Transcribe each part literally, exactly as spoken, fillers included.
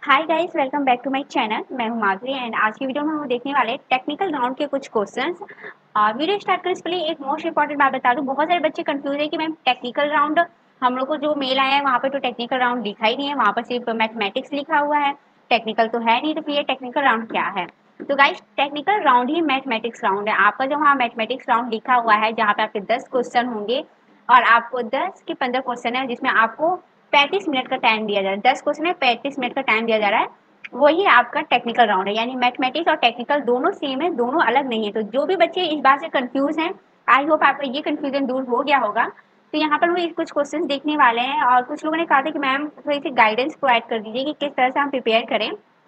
Hi guys, welcome back to my channel. मैं हूं माधुरी and आज की वीडियो में हम देखने वाले टेक्निकल राउंड के कुछ क्वेश्चंस। और वीडियो स्टार्ट करने से पहले एक मोस्ट इंपॉर्टेंट बात बता दूं, बहुत सारे बच्चे कंफ्यूज है कि मैम टेक्निकल राउंड हम लोग को जो मेल आया है वहाँ पे तो टेक्निकल राउंड लिखा ही नहीं है, वहाँ पर सिर्फ मैथमेटिक्स लिखा हुआ है, टेक्निकल तो है नहीं। तो फिर ये टेक्निकल राउंड क्या है? तो गाइस, टेक्निकल राउंड ही मैथमेटिक्स राउंड है। आपका जो वहाँ मैथमेटिक्स राउंड लिखा हुआ है जहाँ पे आपके दस क्वेश्चन होंगे और आपको दस के पंद्रह क्वेश्चन है जिसमें आपको पैंतीस मिनट का टाइम दिया जा रहा है। दस क्वेश्चन में पैंतीस मिनट का टाइम दिया जा रहा है, वही आपका टेक्निकल राउंड है। यानी मैथमेटिक्स और टेक्निकल दोनों सेम है, दोनों अलग नहीं है। तो जो भी बच्चे इस बात से कंफ्यूज हैं, आई होप आपका ये कंफ्यूजन दूर हो गया होगा। तो यहाँ पर हम कुछ क्वेश्चंस देखने वाले हैं और कुछ लोगों ने कहा था कि मैम थोड़ी सी गाइडेंस प्रोवाइड कर दीजिए कि किस तरह से हम प्रिपेयर करें।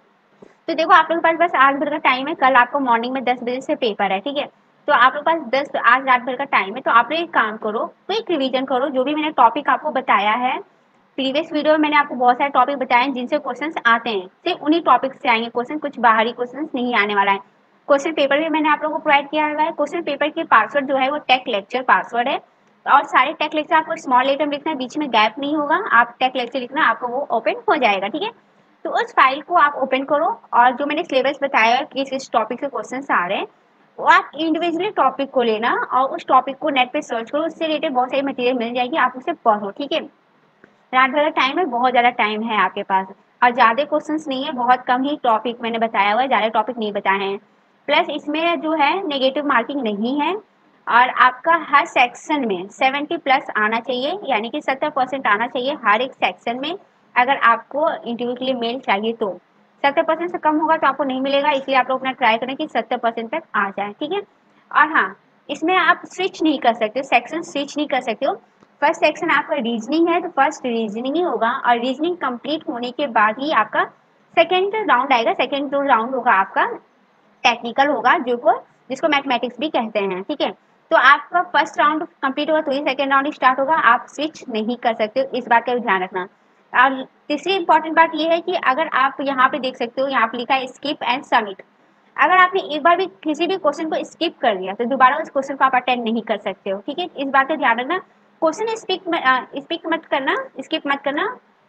तो देखो, आप लोगों के पास बस आज भर का टाइम है। कल आपको मॉर्निंग में दस बजे से पेपर है, ठीक है? तो आप लोग पास दस आज रात भर का टाइम है। तो आप लोग एक काम करो, क्विक रिवीजन करो। जो भी मैंने टॉपिक आपको बताया है प्रीवियस वीडियो में, मैंने आपको बहुत सारे टॉपिक बताए हैं जिनसे क्वेश्चंस आते हैं, सिर्फ उन्हीं टॉपिक से आएंगे क्वेश्चन, कुछ बाहरी क्वेश्चंस नहीं आने वाला है। क्वेश्चन पेपर भी मैंने आप लोगों को प्रोवाइड किया हुआ है। क्वेश्चन पेपर के पासवर्ड जो है वो टेक लेक्चर पासवर्ड है और सारे टेक लेक्चर आपको स्मॉल लेटर में लिखना है, बीच में गैप नहीं होगा। आप टेक लेक्चर लिखना, आपको वो ओपन हो जाएगा, ठीक है? तो उस फाइल को आप ओपन करो और जो मैंने सिलेबस बताया है कि इस टॉपिक से क्वेश्चंस आ रहे हैं, वो आप इंडिविजुअली टॉपिक को लेना और उस टॉपिक को नेट पे सर्च करो। उससे रिलेटेड बहुत सारी मटेरियल मिल जाएगी, आप उसे पढ़ो, ठीक है? रात भर का टाइम है, बहुत ज़्यादा टाइम है आपके पास और ज़्यादा क्वेश्चंस नहीं है, बहुत कम ही टॉपिक मैंने बताया हुआ है, ज़्यादा टॉपिक नहीं बताए हैं। प्लस इसमें जो है नेगेटिव मार्किंग नहीं है और आपका हर सेक्शन में सेवेंटी प्लस आना चाहिए, यानी कि सत्तर परसेंट आना चाहिए हर एक सेक्शन में। अगर आपको इंटरव्यू के लिए मेल चाहिए तो सत्तर परसेंट से कम होगा तो आपको नहीं मिलेगा, इसलिए आप लोग अपना ट्राई करें कि सत्तर परसेंट तक आ जाए, ठीक है? और हाँ, इसमें आप स्विच नहीं कर सकते हो, सेक्शन स्विच नहीं कर सकते हो। फर्स्ट सेक्शन आपका रीजनिंग है तो फर्स्ट रीजनिंग ही होगा और रीजनिंग कंप्लीट होने के बाद ही आपका सेकेंड राउंड आएगा। सेकेंड जो राउंड होगा आपका टेक्निकल होगा, जो को जिसको मैथमेटिक्स भी कहते हैं, ठीक है? तो आपका फर्स्ट राउंड कंप्लीट होगा तो ही सेकेंड राउंड स्टार्ट होगा, आप स्विच नहीं कर सकते हो, इस बात का भी ध्यान रखना। और तीसरी इंपॉर्टेंट बात यह है कि अगर आप यहाँ पे देख सकते हो, यहाँ पे लिखा है स्किप एंड सबमिट। अगर आपने एक बार भी किसी भी क्वेश्चन को स्किप कर दिया तो दोबारा उस क्वेश्चन को आप अटेंड नहीं कर सकते हो, ठीक है? इस बात का ध्यान रखना। क्वेश्चन स्पिक स्पिक मत करना, स्किप मत करना,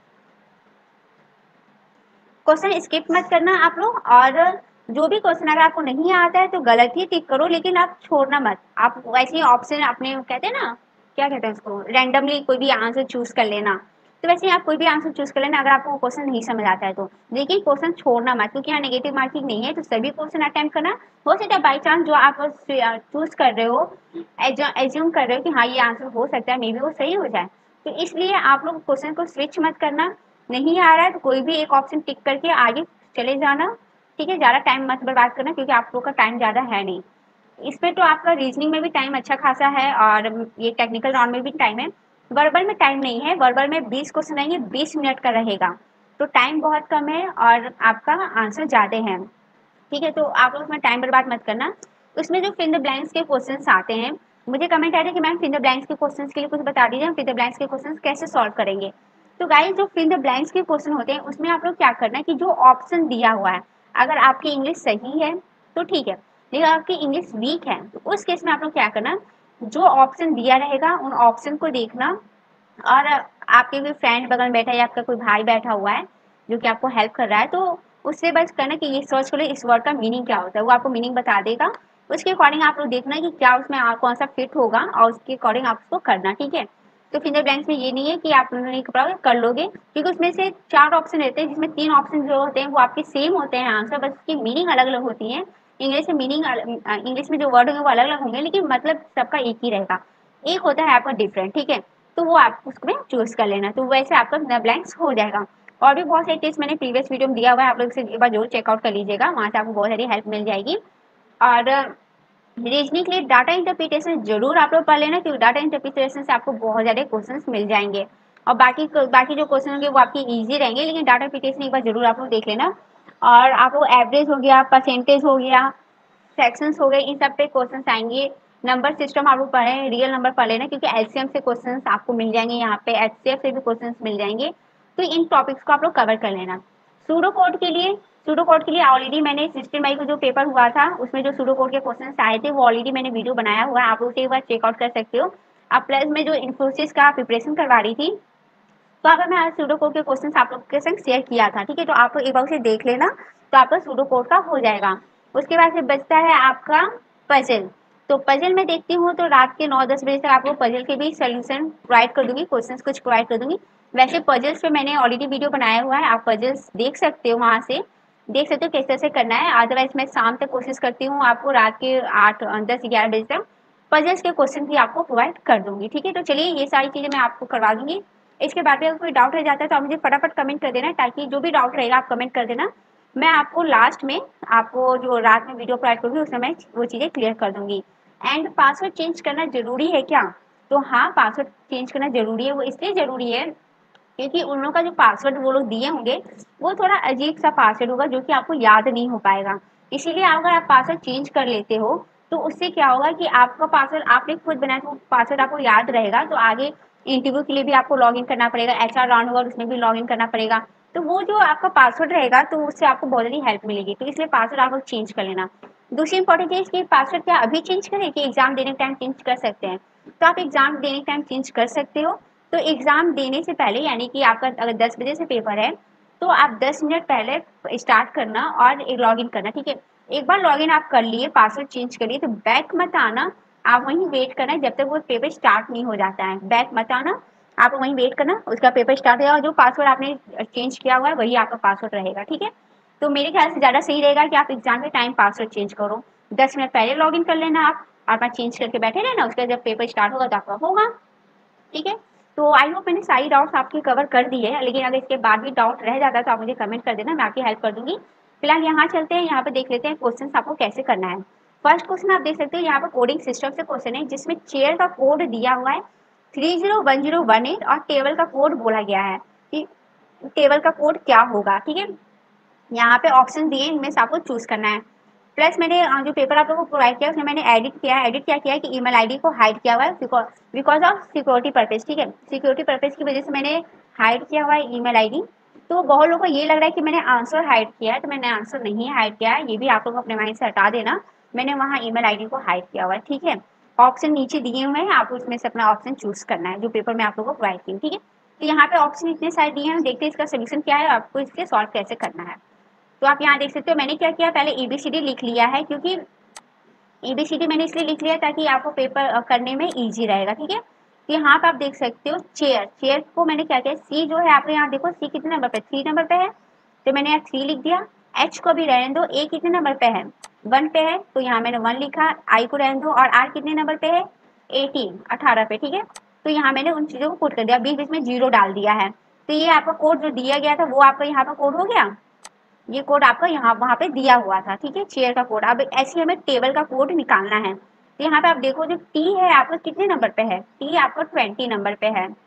क्वेश्चन स्किप मत करना आप लोग। और जो भी क्वेश्चन अगर आपको नहीं आता है तो गलत ही टिक करो, लेकिन आप छोड़ना मत। आप वैसे ही ऑप्शन अपने कहते हैं ना, क्या कहते हैं उसको, रैंडमली कोई भी आंसर चूज कर लेना। तो वैसे ही आप कोई भी आंसर चूज कर लेना अगर आपको क्वेश्चन नहीं समझ आता है तो। लेकिन क्वेश्चन छोड़ना मत, क्योंकि यहाँ नेगेटिव मार्किंग नहीं है, तो सभी क्वेश्चन अटेम्प्ट करना। हो सकता है बाई चांस जो आप चूज कर रहे हो, एज्यूम कर रहे हो कि हाँ ये आंसर हो सकता है, मे बी वो सही हो जाए। तो इसलिए आप लोग क्वेश्चन को स्विच मत करना। नहीं आ रहा है तो कोई भी एक ऑप्शन टिक करके आगे चले जाना, ठीक है? ज़्यादा टाइम मत बर्बाद करना, क्योंकि आप लोग का टाइम ज़्यादा है नहीं। इसमें तो आपका रीजनिंग में भी टाइम अच्छा खासा है और ये टेक्निकल राउंड में भी टाइम है। वर्बल में टाइम नहीं है, वर्बल में बीस क्वेश्चन आएंगे, बीस मिनट का रहेगा, तो टाइम बहुत कम है और आपका आंसर ज़्यादा है, ठीक है? तो आप लोग उसमें टाइम बर्बाद मत करना। उसमें जो फिल द ब्लैंक्स के क्वेश्चंस आते हैं, मुझे कमेंट आ रहा है कि मैम फिल द ब्लैंक्स के क्वेश्चंस के लिए कुछ बता दीजिए, हम फिल द ब्लैंक्स के क्वेश्चंस कैसे सॉल्व करेंगे। तो गाइस, जो फिल द ब्लैंक्स के क्वेश्चन होते हैं उसमें आप लोग क्या करना है कि जो ऑप्शन दिया हुआ है, अगर आपकी इंग्लिश सही है तो ठीक है, लेकिन आपकी इंग्लिश वीक है तो उस केस में आप लोग क्या करना, जो ऑप्शन दिया रहेगा उन ऑप्शन को देखना। और आपके कोई फ्रेंड बगल में बैठा है या आपका कोई भाई बैठा हुआ है जो कि आपको हेल्प कर रहा है, तो उससे बस करना कि ये सर्च करो इस वर्ड का मीनिंग क्या होता है, वो आपको मीनिंग बता देगा। उसके अकॉर्डिंग आप लोग देखना कि क्या उसमें कौन सा फिट होगा और उसके अकॉर्डिंग आप उसको करना, ठीक है? तो फिंगर ब्लैंक्स में ये नहीं है कि आप नहीं कर लोगे, क्योंकि उसमें से चार ऑप्शन रहते हैं जिसमें तीन ऑप्शन जो होते हैं वो आपके सेम होते हैं आंसर, बस उसकी मीनिंग अलग अलग होती है। इंग्लिश में मीनिंग, इंग्लिश में जो वर्ड होंगे वो अलग अलग होंगे, लेकिन मतलब सबका एक ही रहेगा। एक होता है आपका डिफरेंट, ठीक है? तो वो आप उसमें चूज कर लेना, तो वैसे आपका ब्लैंक्स हो जाएगा। और भी बहुत सारे टिप्स मैंने प्रीवियस वीडियो में दिया हुआ है, आप लोग इसे एक बार जरूर चेकआउट कर लीजिएगा, वहाँ से आपको बहुत सारी हेल्प मिल जाएगी। और रीजनिंग के लिए डाटा इंटरप्रिटेशन जरूर आप लोग पढ़ लेना, क्योंकि डाटा इंटरप्रिटेशन से आपको बहुत ज़्यादा क्वेश्चंस मिल जाएंगे और बाकी बाकी जो क्वेश्चन होंगे वो आपकी इजी रहेंगे, लेकिन डाटा इंटरप्रिटेशन एक बार जरूर आप लोग देख लेना। और आप लोग एवरेज हो गया, परसेंटेज हो गया, सेक्शंस हो गए, इन सब पे क्वेश्चंस आएंगे। नंबर सिस्टम आप लोग पढ़ें, रियल नंबर पढ़ लेना, क्योंकि एलसीएम से क्वेश्चंस आपको मिल जाएंगे, यहाँ पे एचसीएफ से भी क्वेश्चंस मिल जाएंगे। तो इन टॉपिक्स को आप लोग कवर कर लेना। सूडो कोड के लिए सूडो कोड के लिए ऑलरेडी मैंने सिक्सटीन मई को जो पेपर हुआ था उसमें जो सूडो कोड के क्वेश्चंस आए थे वो ऑलरेडी मैंने वीडियो बनाया हुआ है, आप लोग एक बार चेकआउट कर सकते हो। अब प्लस में जो इन्फोसिस का प्रिपरेशन करवा रही थी तो यहाँ पे मैं सूडो कोड के क्वेश्चन आप लोग के संग शेयर किया था, ठीक है। तो आप लोग एक बार उसे देख लेना, तो आपका सूडो कोड का हो जाएगा। उसके बाद से बचता है आपका पजल। तो पजल में देखती हूँ तो रात के नौ दस बजे तक आपको पजल के भी सोल्यूशन प्रोवाइड कर दूंगी, क्वेश्चंस कुछ प्रोवाइड कर दूंगी। वैसे पजल्स पे मैंने ऑलरेडी वीडियो बनाया हुआ है, आप पजल्स देख सकते हो, वहाँ से देख सकते हो कैसे कैसे करना है। अदरवाइज मैं शाम तक कोशिश करती हूँ आपको रात के आठ दस ग्यारह बजे तक पजल्स के क्वेश्चन भी आपको प्रोवाइड कर दूंगी, ठीक है। तो चलिए ये सारी चीज़ें मैं आपको करवा दूंगी। इसके बाद में अगर कोई डाउट रह जाता है तो आप मुझे फटाफट कमेंट कर देना, ताकि जो भी डाउट रहेगा आप कमेंट कर देना। मैं आपको लास्ट में आपको जो रात में वीडियो प्रोवाइड करूँगी उसमें मैं वो चीज़ें क्लियर कर दूंगी। एंड पासवर्ड चेंज करना जरूरी है क्या? तो हाँ, पासवर्ड चेंज करना जरूरी है। वो इसलिए जरूरी है क्योंकि उन लोगों का जो पासवर्ड वो लोग दिए होंगे वो थोड़ा अजीब सा पासवर्ड होगा, जो कि आपको याद नहीं हो पाएगा। इसीलिए अगर आप पासवर्ड चेंज कर लेते हो तो उससे क्या होगा कि आपका पासवर्ड आपने खुद बनाया तो पासवर्ड आपको याद रहेगा। तो आगे इंटरव्यू के लिए भी आपको लॉग इन करना पड़ेगा, एच आर राउंड होगा उसमें भी लॉग इन करना पड़ेगा। तो वो जो आपका पासवर्ड रहेगा तो उससे आपको बहुत ज़्यादा हेल्प मिलेगी। तो इसलिए पासवर्ड आप लोग चेंज कर लेना। दूसरी इंपॉर्टेंट चीज़ कि पासवर्ड क्या अभी चेंज करें कि एग्जाम देने के टाइम चेंज कर सकते हैं? तो आप एग्जाम देने के टाइम चेंज कर सकते हो। तो एग्जाम देने से पहले, यानी कि आपका अगर दस बजे से पेपर है तो आप दस मिनट पहले स्टार्ट करना और लॉग इन करना, ठीक है। एक बार लॉग इन आप कर लिए, पासवर्ड चेंज कर लिए, तो बैक मत आना, आप वहीं वेट करना जब तक वो पेपर स्टार्ट नहीं हो जाता है। बैक मत आना, आप वहीं वेट करना, उसका पेपर स्टार्ट होगा, जो पासवर्ड आपने चेंज किया हुआ है वही आपका पासवर्ड रहेगा, ठीक है। तो मेरे ख्याल से ज़्यादा सही रहेगा कि आप एग्जाम के टाइम पासवर्ड चेंज करो। दस मिनट पहले लॉग इन कर लेना आप, अपना चेंज करके बैठे रहना, उसका जब पेपर स्टार्ट होगा तो आपका होगा, ठीक है। तो आई होप मैंने सारी डाउट्स आपकी कवर कर दी है, लेकिन अगर इसके बाद भी डाउट रह जाता है तो आप मुझे कमेंट कर देना, मैं आपकी हेल्प कर दूंगी। फिलहाल यहाँ चलते हैं, यहाँ पे देख लेते हैं क्वेश्चन आपको कैसे करना है। फर्स्ट क्वेश्चन आप देख सकते हो यहाँ पर कोडिंग सिस्टम से क्वेश्चन है, जिसमें चेयर का कोड दिया हुआ है three zero one zero one eight और टेबल का कोड बोला गया है कि टेबल का कोड क्या होगा, ठीक है। यहाँ पे ऑप्शन दिए, इनमें से आपको चूज करना है। प्लस मैंने जो पेपर आप लोगों को प्रोवाइड किया उसमें मैंने एडिट किया है, एडिट क्या किया है कि ईमेल आईडी को हाइड किया हुआ है बिकॉज ऑफ सिक्योरिटी पर्पज, ठीक है। सिक्योरिटी पर्पज की वजह से मैंने हाइड किया हुआ है ईमेल आईडी। तो बहुत लोगों को ये लग रहा है कि मैंने आंसर हाइड किया है, तो मैंने आंसर नहीं हाइड किया है, ये भी आप लोग अपने माइंड से हटा देना। मैंने वहाँ ईमेल आईडी को हाइड किया हुआ है, ठीक है। ऑप्शन नीचे दिए हुए हैं, आपको उसमें से अपना ऑप्शन चूज करना है जो पेपर में आप लोगों को प्रोवाइड की, ठीक है। तो यहाँ पे ऑप्शन इतने सारे दिए हैं, देखते हैं इसका सोल्यूशन क्या है, आपको इसके सॉल्व कैसे करना है। तो आप यहाँ देख सकते हो मैंने क्या किया, पहले एबीसीडी लिख लिया है, क्योंकि एबीसीडी मैंने इसलिए लिख लिया ताकि आपको पेपर करने में इजी रहेगा, ठीक है। तो यहाँ पे आप देख सकते हो चेयर, चेयर को मैंने क्या किया, सी जो है आपने यहाँ देखो सी कितने नंबर पे, थ्री नंबर पे है, तो मैंने यहाँ थ्री लिख दिया। एच को भी रहने दो, ए कितने नंबर पे है, वन पे है, तो यहाँ मैंने वन लिखा। आई को रहने दो, और आर कितने नंबर पे है, एटीन अठारह पे, ठीक है। तो यहाँ मैंने उन चीज़ों को पुट कर दिया, बीच बीच में जीरो डाल दिया है। तो ये आपका कोड जो दिया गया था वो आपका यहाँ पर कोड हो गया, ये कोड आपका यहाँ वहाँ पे दिया हुआ था, ठीक है, चेयर का कोड। अब ऐसे हमें टेबल का कोड निकालना है। तो यहाँ पे आप देखो जो टी है आपका कितने नंबर पे है, टी आपका ट्वेंटी नंबर पे है,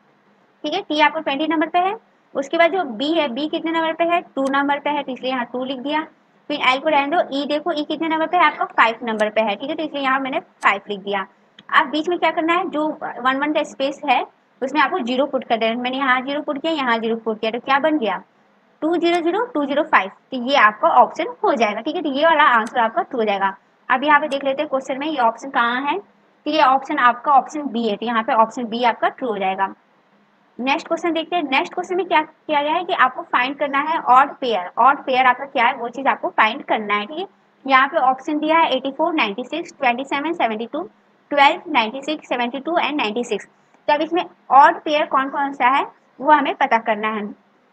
ठीक है, टी आपका ट्वेंटी नंबर पे है। उसके बाद जो बी है, बी कितने नंबर पे है, टू नंबर पे है, तो इसलिए यहाँ टू लिख दिया। फिर एल को रहने दो, ई देखो ई कितने नंबर पे है आपका, फाइव नंबर पे है, ठीक है, तो इसलिए यहाँ मैंने फाइव लिख दिया। अब बीच में क्या करना है, जो वन वन का स्पेस है उसमें आपको जीरो पुट कर देना। मैंने यहाँ जीरो पुट किया, यहाँ जीरो पुट किया, तो क्या बन गया, two zero zero two zero five. तो ये आपका ऑप्शन हो जाएगा, ठीक है। तो ये वाला आंसर आपका ट्रू हो जाएगा। अब यहाँ पे देख लेते हैं क्वेश्चन में ये ऑप्शन कहाँ है, तो ये ऑप्शन आपका ऑप्शन बी है, तो यहाँ पे ऑप्शन बी आपका ट्रू हो जाएगा। नेक्स्ट क्वेश्चन देखते हैं। नेक्स्ट क्वेश्चन में क्या किया गया है कि आपको फाइंड करना है ऑड पेयर। ऑड पेयर आपका क्या है वो चीज आपको फाइंड करना है, ठीक है। यहाँ पे ऑप्शन दिया है eighty four, ninety six, twenty seven, seventy two, twelve, ninety six, seventy two and ninety six. तो अब इसमें ऑड पेयर कौन कौन सा है वो हमें पता करना है।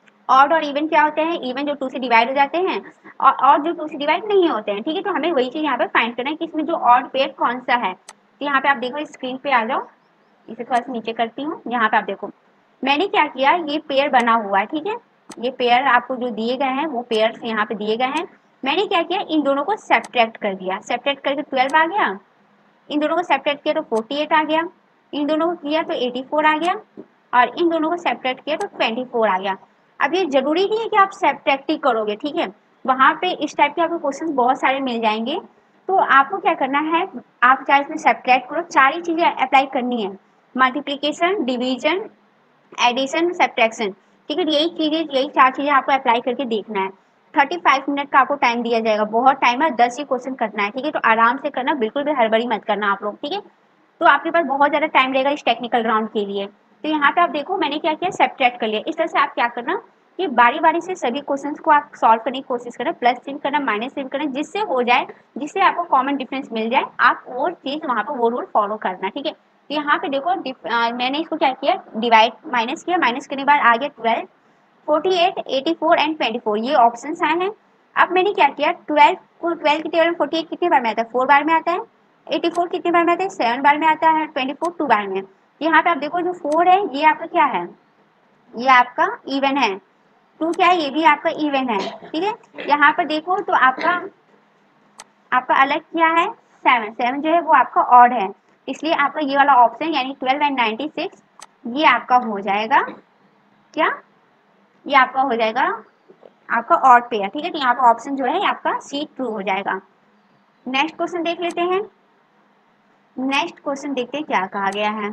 ऑड और इवन क्या होते हैं, इवन जो टू से डिवाइड हो जाते हैं और ऑड जो टू से डिवाइड नहीं होते हैं, ठीक है। तो हमें वही चीज यहाँ पे फाइंड करना है कि इसमें जो ऑड पेयर कौन सा है। तो यहाँ पे आप देखो स्क्रीन पे आ जाओ, इसे थोड़ा सा नीचे करती हूँ। यहाँ पे आप देखो मैंने क्या किया, ये पेयर बना हुआ है, ठीक है। ये पेयर आपको जो दिए गए हैं वो पेयर यहाँ पे दिए गए हैं। मैंने क्या किया, इन दोनों को सेपरेट कर दिया, सेपरेट करके ट्वेल्व आ गया। इन दोनों को सेपरेट किया तो फोर्टी एट आ गया। इन दोनों को किया तो एटी फोर आ गया, और इन दोनों को सेपरेट किया तो ट्वेंटी फोर आ गया। अब ये जरूरी नहीं है कि आप सेपरेट ही करोगे, ठीक है। वहाँ पे इस टाइप के आपको क्वेश्चन बहुत सारे मिल जाएंगे। तो आपको क्या करना है, आप चाहे इसमें सेपरेट करो, चार ही चीजें अप्लाई करनी है, मल्टीप्लीकेशन, डिवीजन, एडिशन, सब्ट्रैक्शन, ठीक है। यही चीजें, यही चार चीजें आपको अप्लाई करके देखना है। थर्टी फाइव मिनट का आपको टाइम दिया जाएगा, बहुत टाइम है, दस ही क्वेश्चन करना है, ठीक है। तो आराम से करना, बिल्कुल भी हड़बड़ी मत करना आप लोग, ठीक है। तो आपके पास बहुत ज्यादा टाइम रहेगा इस टेक्निकल राउंड के लिए। तो यहाँ पे आप देखो मैंने क्या किया, सब्ट्रैक्ट कर लिया। इस तरह से आप क्या करना, ये बारी बारी से सभी क्वेश्चंस को आप सॉल्व करने की कोशिश करना, प्लस चिन्ह करना, माइनस चिन्ह करना, जिससे हो जाए, जिससे आपको कॉमन डिफरेंस मिल जाए, आप वो चीज वहाँ पर वो रूल फॉलो करना, ठीक है। तो यहाँ पे देखो आ, मैंने इसको क्या किया, डिवाइड माइनस किया, माइनस करने के बाद आ गया twelve, forty eight, eighty four and twenty four, ये ऑप्शन आए हैं। अब मैंने क्या किया, ट्वेल्व को ट्वेल्व की टेबल में फोर्टी एट कितने बार में आता है, फोर बार में आता है, एटी फोर कितने बार में आता है, सेवन बार में आता है, ट्वेंटी फोर टू बार में। यहाँ पे आप देखो जो फोर है ये आपका क्या है, ये आपका इवन है, टू क्या है, ये भी आपका इवन है, ठीक है। यहाँ पर देखो तो आपका आपका अलग क्या है, सेवन, सेवन जो है वो आपका ऑड है, इसलिए आपका ये वाला ऑप्शन यानी ट्वेल्व एंड नाइन्टी सिक्स ये आपका हो जाएगा क्या, ये आपका हो जाएगा आपका ऑड पेयर, ठीक है। तो यहाँ पर ऑप्शन जो है आपका सी ट्रू हो जाएगा। नेक्स्ट क्वेश्चन देख लेते हैं। नेक्स्ट क्वेश्चन देखते हैं क्या कहा गया है।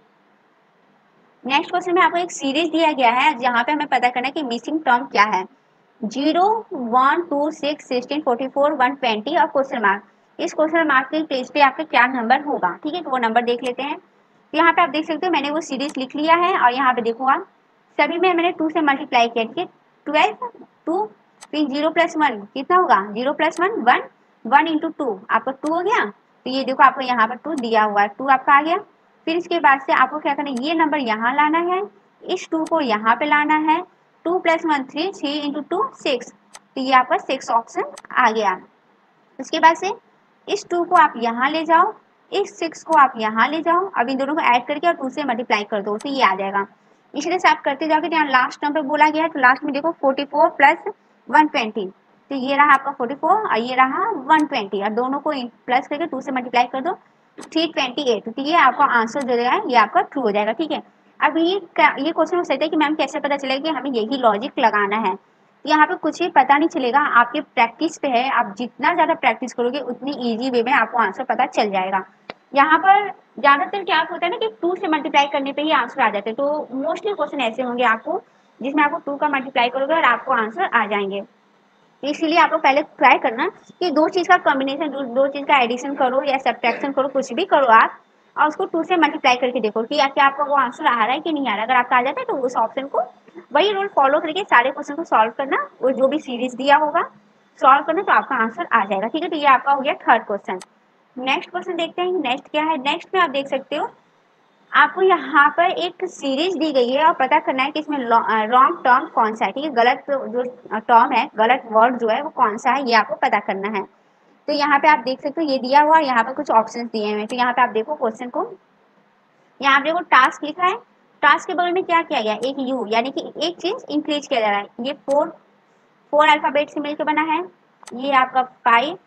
नेक्स्ट क्वेश्चन में आपको एक सीरीज दिया गया है जहाँ पे हमें पता करना है कि मिसिंग टर्म क्या है, zero, one, two, six, sixteen, forty four, one twenty और क्वेश्चन मार्क। इस क्वेश्चन मार्क के पेज पे आपका क्या नंबर होगा, ठीक है। तो वो नंबर देख लेते हैं। तो यहाँ पे आप देख सकते हो मैंने वो सीरीज लिख लिया है और यहाँ पे देखो आप सभी में मैंने टू से मल्टीप्लाई किया, ठीक है। ट्वेल्व, टू, फिर जीरो प्लस वन कितना होगा, zero plus one one, one into two आपका टू हो गया। तो ये देखो आपको यहाँ पर टू दिया हुआ है, टू आपका आ गया। फिर इसके बाद से आपको क्या करना है, ये नंबर यहाँ लाना है, इस टू को यहाँ पे लाना है, two plus one three, three into two six, तो ये आपका सिक्स ऑप्शन आ गया। उसके बाद से इस टू को आप यहाँ ले जाओ, इस सिक्स को आप यहाँ ले जाओ, अब इन दोनों को ऐड करके और टू से मल्टीप्लाई कर दो तो ये आ जाएगा। इसी तरह से आप करते जाओगे, यहाँ लास्ट टर्म पे बोला गया है तो लास्ट में देखो forty four plus one twenty, तो ये रहा आपका फोर्टी फोर और ये रहा वन ट्वेंटी, और दोनों को प्लस करके टू से मल्टीप्लाई कर दो, थ्री ट्वेंटी एट, तो ये आपका आंसर जो है ये आपका ट्रू हो जाएगा, ठीक है। अब ये ये क्वेश्चन हो सकता है कि मैम कैसे पता चलेगा कि हमें यही लॉजिक लगाना है, यहाँ पे कुछ भी पता नहीं चलेगा, आपके प्रैक्टिस पे है, आप जितना ज़्यादा प्रैक्टिस करोगे उतनी इजी वे में आपको आंसर पता चल जाएगा। यहाँ पर ज़्यादातर क्या होता है ना कि टू से मल्टीप्लाई करने पे ही आंसर आ जाते हैं, तो मोस्टली क्वेश्चन ऐसे होंगे आपको जिसमें आपको टू का मल्टीप्लाई करोगे और आपको आंसर आ जाएंगे। तो इसीलिए आपको पहले ट्राई करना कि दो चीज़ का कॉम्बिनेशन, दो, दो चीज़ का एडिशन करो या सब्ट्रैक्शन करो, कुछ भी करो आप, और उसको टू से मल्टीप्लाई करके देखो कि क्या आपका वो आंसर आ रहा है कि नहीं आ रहा है। अगर आपका आ जाता है तो उस ऑप्शन को, वही रूल फॉलो करके सारे क्वेश्चन को सॉल्व करना, वो जो भी सीरीज दिया होगा सॉल्व करना, तो आपका आंसर आ जाएगा, ठीक है। तो ये आपका हो गया थर्ड क्वेश्चन। नेक्स्ट क्वेश्चन देखते हैं, नेक्स्ट क्या है। नेक्स्ट में आप देख सकते हो आपको यहाँ पर एक सीरीज दी गई है और पता करना है कि इसमें रॉन्ग टर्म कौन सा है, ठीक है। गलत जो टर्म है, गलत वर्ड जो है वो कौन सा है, ये आपको पता करना है। तो यहाँ पे आप देख सकते हो ये दिया हुआ है, यहाँ पे कुछ ऑप्शंस दिए हुए हैं। तो यहाँ पे आप देखो क्वेश्चन को, यहाँ पे देखो टास्क लिखा है, टास्क के बगल में क्या किया गया, एक यू, यानी कि एक चीज इंक्रीज किया जा रहा है। ये फोर फोर अल्फाबेट से मिलकर बना है, ये आपका फाइव,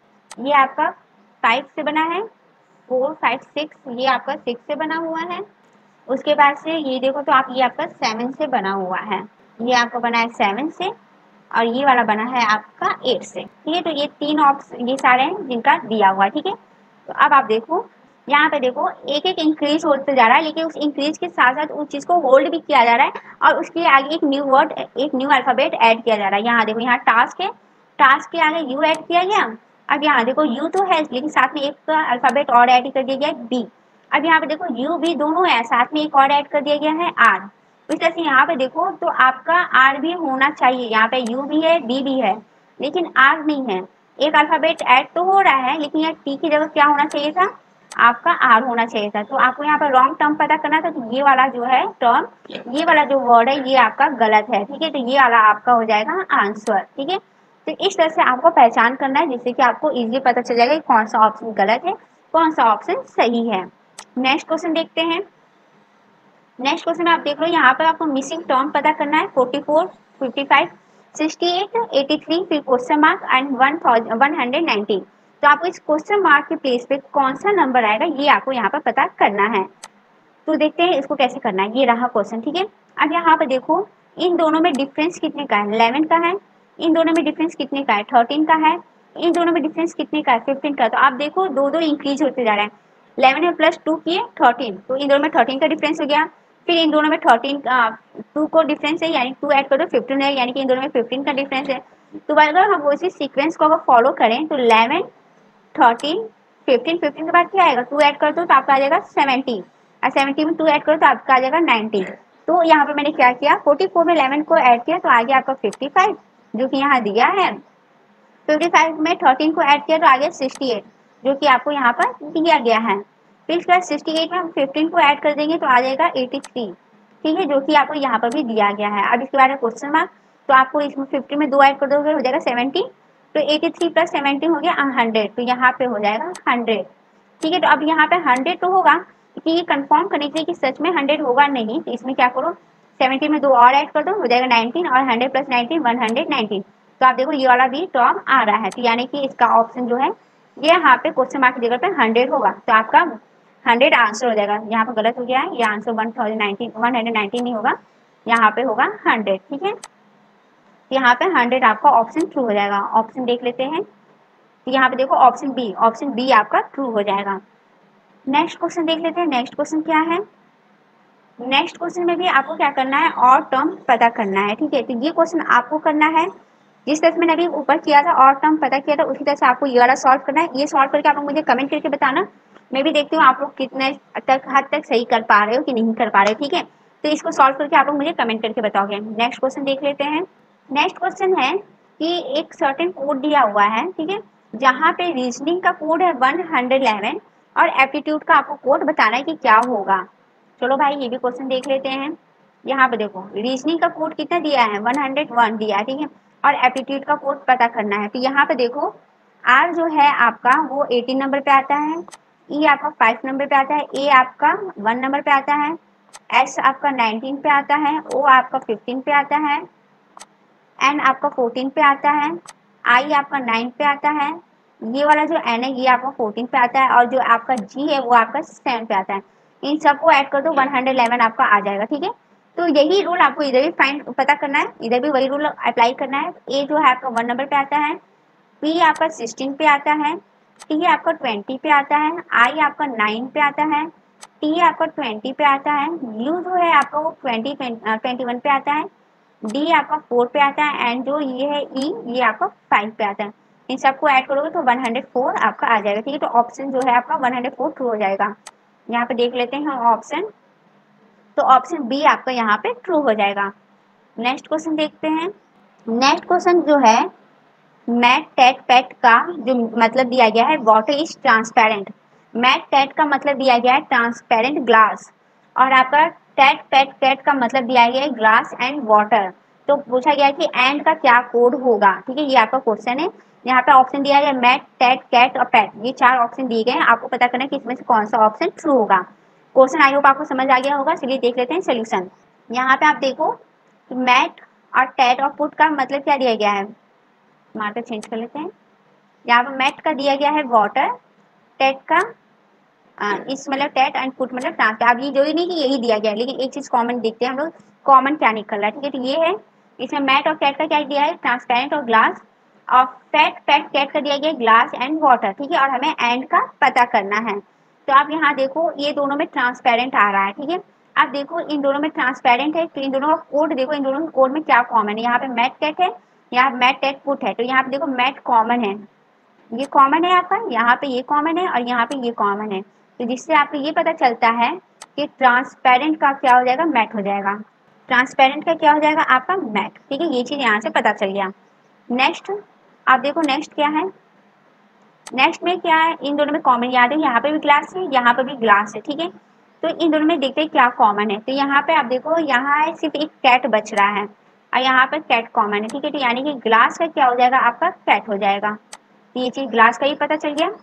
ये आपका फाइव से बना है, फोर फाइव सिक्स, ये आपका सिक्स से बना हुआ है। उसके बाद से ये देखो तो आप ये आपका सेवन से बना हुआ है, ये आपका बना है सेवन से, और ये वाला बना है आपका एट से, ठीक है। तो ये तीन ऑप्शन ये सारे हैं जिनका दिया हुआ है, ठीक है। तो अब आप देखो यहाँ पे देखो एक एक इंक्रीज होते जा रहा है, लेकिन उस इंक्रीज के साथ साथ उस चीज को होल्ड भी किया जा रहा है और उसके आगे एक न्यू वर्ड, एक न्यू अल्फाबेट ऐड किया जा रहा है। यहाँ देखो यहाँ टास्क है, टास्क के आगे यू ऐड किया गया। अब यहाँ देखो यू तो है लेकिन साथ में एक अल्फाबेट और ऐड कर दिया गया है बी। अब यहाँ पे देखो यू भी दोनों है, साथ में एक और ऐड कर दिया गया है आर। इस तरह से यहाँ पे देखो तो आपका आर भी होना चाहिए, यहाँ पे यू भी है बी भी है लेकिन आर नहीं है। एक अल्फाबेट ऐड तो हो रहा है लेकिन यहाँ टी की जगह क्या होना चाहिए था, आपका आर होना चाहिए था। तो आपको यहाँ पर रॉन्ग टर्म पता करना था, तो ये वाला जो है टर्म, ये वाला जो वर्ड है ये आपका गलत है, ठीक है। तो ये वाला आपका हो जाएगा आंसर, ठीक है। तो इस तरह से आपको पहचान करना है जिससे कि आपको इजीली पता चल जाएगा कि कौन सा ऑप्शन गलत है, कौन सा ऑप्शन सही है। नेक्स्ट क्वेश्चन देखते हैं। नेक्स्ट क्वेश्चन में आप देख लो यहाँ पर आपको मिसिंग टर्म पता करना है, forty four, fifty five, sixty eight, eighty three, फिर question mark and one hundred ninety. तो आपको इस क्वेश्चन मार्क के प्लेस पे कौन सा नंबर आएगा ये आपको यहाँ पर पता करना है। तो देखते हैं इसको कैसे करना है। ये रहा क्वेश्चन, ठीक है। अब यहाँ पर देखो इन दोनों में डिफरेंस कितने का है, इलेवन का है। इन दोनों में डिफरेंस कितने का है, थर्टीन का है। इन दोनों में डिफरेंस कितने का है, फिफ्टीन का। तो आप देखो दो दो इंक्रीज होते जा रहे हैं, इलेवन में प्लस टू किए थर्टीन, तो इन दोनों में थर्टीन का डिफरेंस हो गया। फिर इन दोनों में थर्टीन टू को डिफरेंस है यानी टू ऐड कर दो फिफ्टीन है, यानी कि इन दोनों में फिफ्टीन का डिफरेंस है। तो अगर हम उसी सीक्वेंस को अगर फॉलो करें तो इलेवन, थर्टीन, फिफ्टीन, फिफ्टीन के बाद क्या आएगा, टू ऐड कर दो तो आपका आ जाएगा सेवेंटी। और सेवेंटी में टू ऐड करो तो आपका आ जाएगा नाइनटी। तो यहाँ पे मैंने क्या किया, फोर्टी फोर में इलेवन को ऐड किया तो आ गया आपका फिफ्टी फाइव जो कि यहाँ दिया है। फिफ्टी फाइव में थर्टीन को ऐड किया तो आ गया सिक्सटी एट जो कि आपको यहाँ पर दिया गया है। फिर इसके बाद सिक्सटी एट में हम फिफ्टीन को ऐड कर देंगे तो आ जाएगा एटी थ्री, ठीक है, जो कि आपको यहाँ पर भी दिया गया है। अब इसके बाद में क्वेश्चन मार्क, तो आपको इसमें फिफ्टी में दो ऐड कर दोगे हो जाएगा सेवेंटी, तो एटी थ्री प्लस सेवेंटी हो गया हंड्रेड, तो यहाँ पे हो जाएगा हंड्रेड, ठीक है। तो अब यहाँ पे हंड्रेड तो होगा, क्योंकि ये कंफर्म करने के लिए कि सच में हंड्रेड होगा नहीं, तो इसमें क्या करो, सेवेंटी में दो और ऐड कर दो हो जाएगा नाइनटीन, और hundred plus nineteen one hundred nineteen. तो आप देखो ये वाला भी टर्म आ रहा है, तो यानी कि इसका ऑप्शन जो है ये यहाँ पे क्वेश्चन मार्क की जगह पे हंड्रेड होगा, तो आपका हंड्रेड आंसर हो जाएगा। यहाँ पे गलत हो गया है, ये answer one thousand nineteen one hundred nineteen नहीं होगा, यहाँ पे होगा हंड्रेड, ठीक है। यहाँ पे हंड्रेड आपका ऑप्शन ट्रू हो जाएगा। ऑप्शन देख लेते हैं, तो यहाँ पे देखो ऑप्शन बी, ऑप्शन बी आपका ट्रू हो जाएगा। नेक्स्ट क्वेश्चन देख लेते हैं। नेक्स्ट क्वेश्चन क्या है, नेक्स्ट क्वेश्चन में भी आपको क्या करना है, और टर्म पता करना है, ठीक है। तो ये क्वेश्चन आपको करना है जिस तरह से मैंने अभी ऊपर किया था और टर्म पता किया था, उसी तरह से आपको ये वाला सॉल्व करना है। ये सॉल्व करके आप लोग मुझे कमेंट करके बताना, मैं भी देखती हूँ आप लोग कितने तक हद तक सही कर पा रहे हो कि नहीं कर पा रहे हो, ठीक है। तो इसको सॉल्व करके आप लोग मुझे कमेंट करके बताओगे। नेक्स्ट क्वेश्चन देख लेते हैं। नेक्स्ट क्वेश्चन है कि एक सर्टेन कोड दिया हुआ है, ठीक है, जहाँ पे रीजनिंग का कोड है वन हंड्रेड इलेवन और एप्टीट्यूड का आपको कोड बताना है कि क्या होगा। चलो भाई ये भी क्वेश्चन देख लेते हैं। यहाँ पे देखो रीजनिंग का कोड कितना दिया है, वन हंड्रेड वन दिया है, ठीक है, और एप्टीट्यूड का कोड पता करना है। तो यहाँ पे देखो आर जो है आपका वो एटीन नंबर पे आता है, ई आपका फाइव नंबर पे आता है, ए आपका वन नंबर पे आता है, एस आपका नाइनटीन पे आता है, ओ आपका फिफ्टीन पे आता है, एन आपका फोर्टीन पे आता है, आई आपका नाइन पे आता है, ये वाला जो एन है ये आपका फोर्टीन पे आता है, और जो आपका जी है वो आपका सेवन पे आता है। इन सबको ऐड कर दो वन हंड्रेड इलेवन आपका आ जाएगा, ठीक है। तो यही रूल आपको इधर भी फाइंड पता करना है, इधर भी वही रूल अप्लाई करना है। ए जो है आपका वन नंबर पे आता है, पी आपका सिक्सटीन पे आता है, टी आपका ट्वेंटी पे आता है, आई आपका नाइन पे आता है, टी आपका ट्वेंटी पे आता है, यू जो है आपका वो ट्वेंटी ट्वेंटी वन पे आता है, डी आपका फोर पे आता है, एंड जो ये है ई e, ये आपका फाइव पे आता है। इन सबको ऐड करोगे तो वन हंड्रेड फोर आपका आ जाएगा, ठीक है। तो ऑप्शन जो है आपका वन हंड्रेड फोर ट्रू हो जाएगा। यहाँ पे देख लेते हैं ऑप्शन, तो ऑप्शन बी आपका यहाँ पे ट्रू हो जाएगा। नेक्स्ट क्वेश्चन देखते हैं। नेक्स्ट क्वेश्चन जो है मैट टेट पैट का जो मतलब दिया गया है water is transparent. Mat tet का मतलब दिया गया है ट्रांसपेरेंट ग्लास, और आपका टेट पैट कैट का मतलब दिया गया है ग्लास एंड वाटर। तो पूछा गया है कि एंड का क्या कोड होगा, ठीक है, ये आपका क्वेश्चन है। यहाँ पे ऑप्शन दिया गया मैट टेट कैट और पैट, ये चार ऑप्शन दिए गए हैं, आपको पता करना है कि इसमें से कौन सा ऑप्शन ट्रू होगा। क्वेश्चन आई होप आपको समझ आ गया होगा। चलिए देख लेते हैं सोल्यूशन। यहाँ पे आप देखो मैट और टेट और पुट का मतलब क्या दिया गया है, मार्कर चेंज कर लेते हैं। यहाँ पर मैट का दिया गया है वाटर, टेट का आ, इस मतलब टेट एंड पुट मतलब ट्रांसपेरेंट। अब ये जो ही नहीं कि यही दिया गया है, लेकिन एक चीज कॉमन देखते हैं हम लोग, कॉमन क्या निकल रहा है, ठीक है। तो ये है इसमें मैट और कैट का क्या दिया है, ट्रांसपेरेंट और ग्लास, और पैट पैट कैट का दिया गया है ग्लास एंड वाटर, ठीक है, और हमें एंड का पता करना है। तो आप यहाँ देखो ये दोनों में ट्रांसपेरेंट आ रहा है, ठीक है। आप देखो इन दोनों में ट्रांसपेरेंट है, तो इन दोनों का कोड देखो, इन दोनों के कोड में क्या कॉमन है। यहाँ पे मैट कैट है, यहाँ मैट टेट पुट है, तो यहाँ पे देखो मैट कॉमन है, ये कॉमन है आपका, यहाँ पे ये कॉमन है और यहाँ पे ये कॉमन है। तो जिससे आपको ये पता चलता है कि ट्रांसपेरेंट का क्या हो जाएगा, मैट हो जाएगा। ट्रांसपेरेंट का क्या हो जाएगा आपका मैट, ठीक है, ये चीज यहाँ से पता चल गया। नेक्स्ट आप देखो नेक्स्ट क्या है, नेक्स्ट में क्या है, इन दोनों में कॉमन याद है, यहाँ पे भी ग्लास है यहाँ पे भी ग्लास है, ठीक है। तो इन दोनों में देखते हैं क्या कॉमन है। तो यहाँ पे आप देखो यहाँ सिर्फ एक कैट बच रहा है और यहाँ पे कैट कॉमन है, ठीक है। तो यानी कि ग्लास का क्या हो जाएगा आपका कैट हो जाएगा। तो ये चीज ग्लास का ही पता चल गया,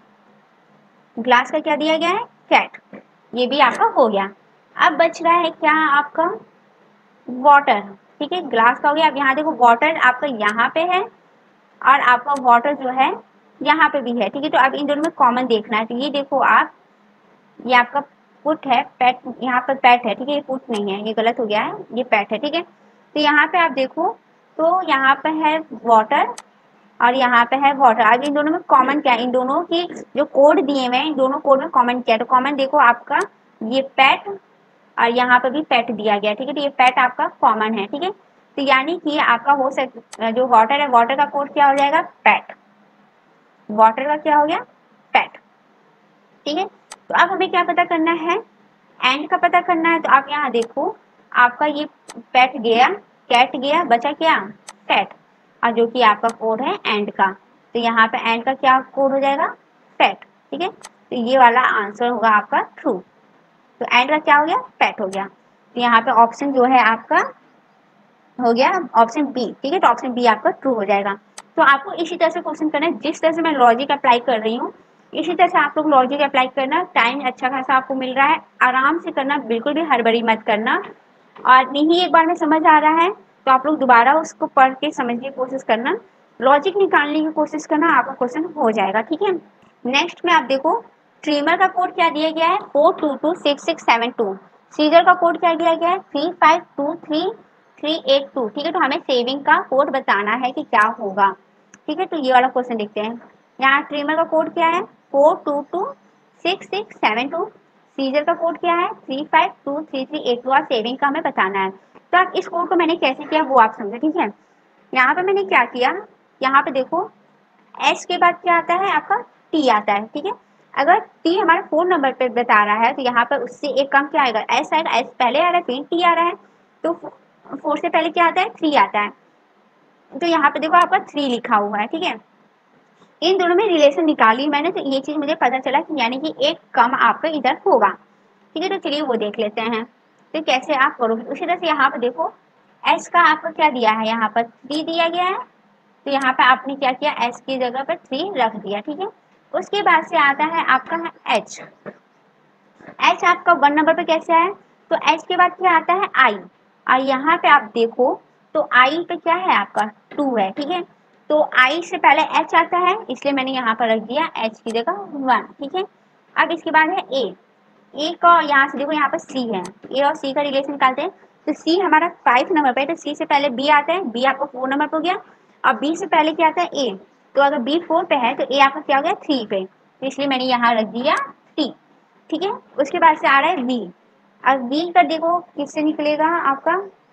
ग्लास का क्या दिया गया है कैट, ये भी आपका हो गया। अब बच रहा है क्या आपका वाटर, ठीक है, ग्लास का हो गया। अब यहाँ देखो वाटर आपका यहाँ पे है और आपका वाटर जो है यहाँ पे भी है, ठीक है। तो अब इन दोनों में कॉमन देखना है। तो ये देखो आप, ये आपका पुट है, पैट यहाँ पर पैट है, ठीक है, ये पुट नहीं है, ये गलत हो गया है, ये पैट है, ठीक है। तो यहाँ पे आप देखो तो यहाँ पे है वाटर और यहाँ पे है वाटर। अब इन दोनों में कॉमन क्या है, इन दोनों की जो कोड दिए हुए हैं इन दोनों कोड में कॉमन क्या है। तो कॉमन देखो आपका ये पैट और यहाँ पे भी पैट दिया गया, ठीक है। तो ये पैट आपका कॉमन है, ठीक है। तो यानी कि आपका हो सकता जो वाटर है वाटर का कोड क्या हो जाएगा पैट, वाटर का क्या हो गया पैट, ठीक है। तो अब हमें क्या पता करना है, एंड का पता करना है तो आप यहाँ देखो, आपका ये पेट गया, कैट गया, बचा क्या, कैट, और जो कि आपका कोड है एंड का, तो यहाँ पे एंड का क्या कोड हो जाएगा, पेट। ठीक है, तो ये वाला आंसर होगा आपका ट्रू। तो एंड का क्या हो गया, पेट हो गया। तो यहाँ पे ऑप्शन जो है आपका हो गया ऑप्शन बी। ठीक है, तो ऑप्शन बी आपका ट्रू हो जाएगा। तो आपको इसी तरह से क्वेश्चन करना है, जिस तरह से मैं लॉजिक अप्लाई कर रही हूँ इसी तरह से आप लोग लॉजिक अप्लाई करना। टाइम अच्छा खासा आपको मिल रहा है, आराम से करना, बिल्कुल भी हड़बड़ी मत करना। और नहीं एक बार में समझ आ रहा है तो आप लोग दोबारा उसको पढ़ के समझने की कोशिश करना, लॉजिक निकालने की कोशिश करना, आपका क्वेश्चन हो जाएगा। ठीक है, नेक्स्ट में आप देखो, ट्रिमर का कोड क्या दिया गया है, four two two six six seven two. Scissor का कोड क्या दिया गया है, three five two three three eight two. ठीक है, तो हमें सेविंग का कोड बताना है कि क्या होगा। ठीक है, तो ये वाला क्वेश्चन देखते हैं। यहाँ ट्रिमर का कोड क्या है, four two two six six seven two. Scissor का कोड क्या है, three five two three three eight two. और सेविंग का हमें बताना है। तो आप इस कोड को मैंने कैसे किया वो आप समझे। ठीक है, यहाँ पे मैंने क्या किया, यहाँ पे देखो एस के बाद क्या आता है आपका, टी आता है। ठीक है, अगर टी हमारे फोन नंबर पे बता रहा है तो यहाँ पर उससे एक कम क्या आएगा, एस आएगा। एस पहले आ रहा है फिर टी आ रहा है, तो फोर से पहले क्या आता है, थ्री आता है। तो यहाँ पे देखो आपका थ्री लिखा हुआ है। ठीक है, इन दोनों में रिलेशन निकाली मैंने, तो ये चीज मुझे पता चला कि यानी कि एक कम आपका इधर होगा। ठीक है, तो चलिए वो देख लेते हैं तो कैसे आप करोगे। उसी तरह से यहाँ पर देखो एस का आपको क्या दिया है, यहाँ पर थ्री दिया गया है, तो यहाँ पे आपने क्या किया, एस की जगह पर थ्री रख दिया। ठीक है, उसके बाद से आता है आपका है एच। एच आपका वन नंबर पे कैसे आया, तो एच के बाद क्या आता है, आई। और यहाँ पे आप देखो तो आई पे क्या है आपका, टू है। ठीक है, तो आई से पहले एच आता है, इसलिए मैंने यहाँ पर रख दिया एच की जगह वन। ठीक है, अब इसके बाद है ए। ए का यहाँ से देखो, यहाँ पर सी है, ए और सी का रिलेशन निकालते हैं। तो सी हमारा फाइव नंबर पे है, तो सी से पहले बी आता है, बी आपका फोर नंबर पे हो गया। और बी से पहले क्या आता है, ए। तो अगर बी फोर पे है तो ए आपका क्या हो गया, थ्री पे, तो इसलिए मैंने यहाँ रख दिया थ्री। ठीक है, उसके बाद से आ रहा है वी। अब वी का देखो किससे निकलेगा आपका,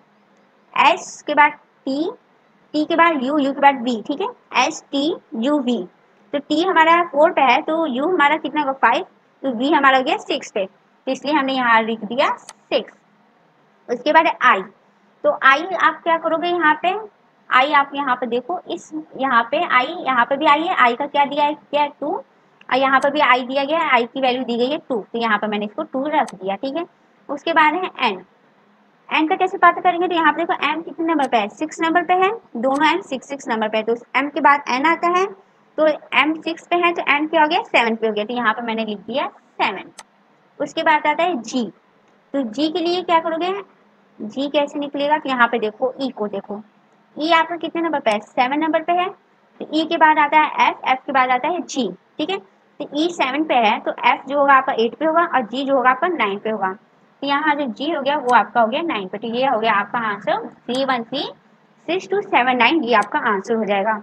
एस के बाद टी, टी के बाद यू, यू के बाद वी। ठीक है, एस टी यू वी। तो टी हमारा फोर पे है तो यू हमारा कितना होगा, फाइव, तो वी हमारा हो गया सिक्स पे, तो इसलिए हमने यहाँ लिख दिया सिक्स। उसके बाद आई, तो आई आप क्या करोगे, यहाँ पे आई आप यहाँ पे देखो, इस यहाँ पे आई, यहाँ पे भी आई है, आई का क्या दिया है, क्या टू, और यहाँ पर भी आई दिया गया है, आई की वैल्यू दी गई है टू, तो यहाँ पर मैंने इसको टू रख दिया। ठीक है, उसके बाद है एन। एन का कैसे पता करेंगे, तो यहाँ पे देखो एम कितने नंबर पे है, सिक्स नंबर पे है, दोनों एम सिक्स सिक्स नंबर पे है, तो एम के बाद एन आता है, तो एम सिक्स पे है तो एन क्या हो गया, सेवन पे हो गया, तो यहाँ पे मैंने लिख दिया सेवन। उसके बाद आता है जी, तो जी के लिए क्या करोगे, जी कैसे निकलेगा, तो यहाँ पे देखो ई को देखो, ई आपका कितने नंबर पे है, सेवन नंबर पे है, तो ई के बाद आता है एफ, एफ के बाद आता है जी। ठीक है, तो ई सेवन पे है तो एफ जो होगा आपका एट पे होगा, और जी जो होगा आपका नाइन पे होगा, तो यहाँ जो जी हो गया वो आपका हो गया नाइन पे, तो ये हो गया आपका answer three one three six two seven nine, ये आपका आंसर हो जाएगा।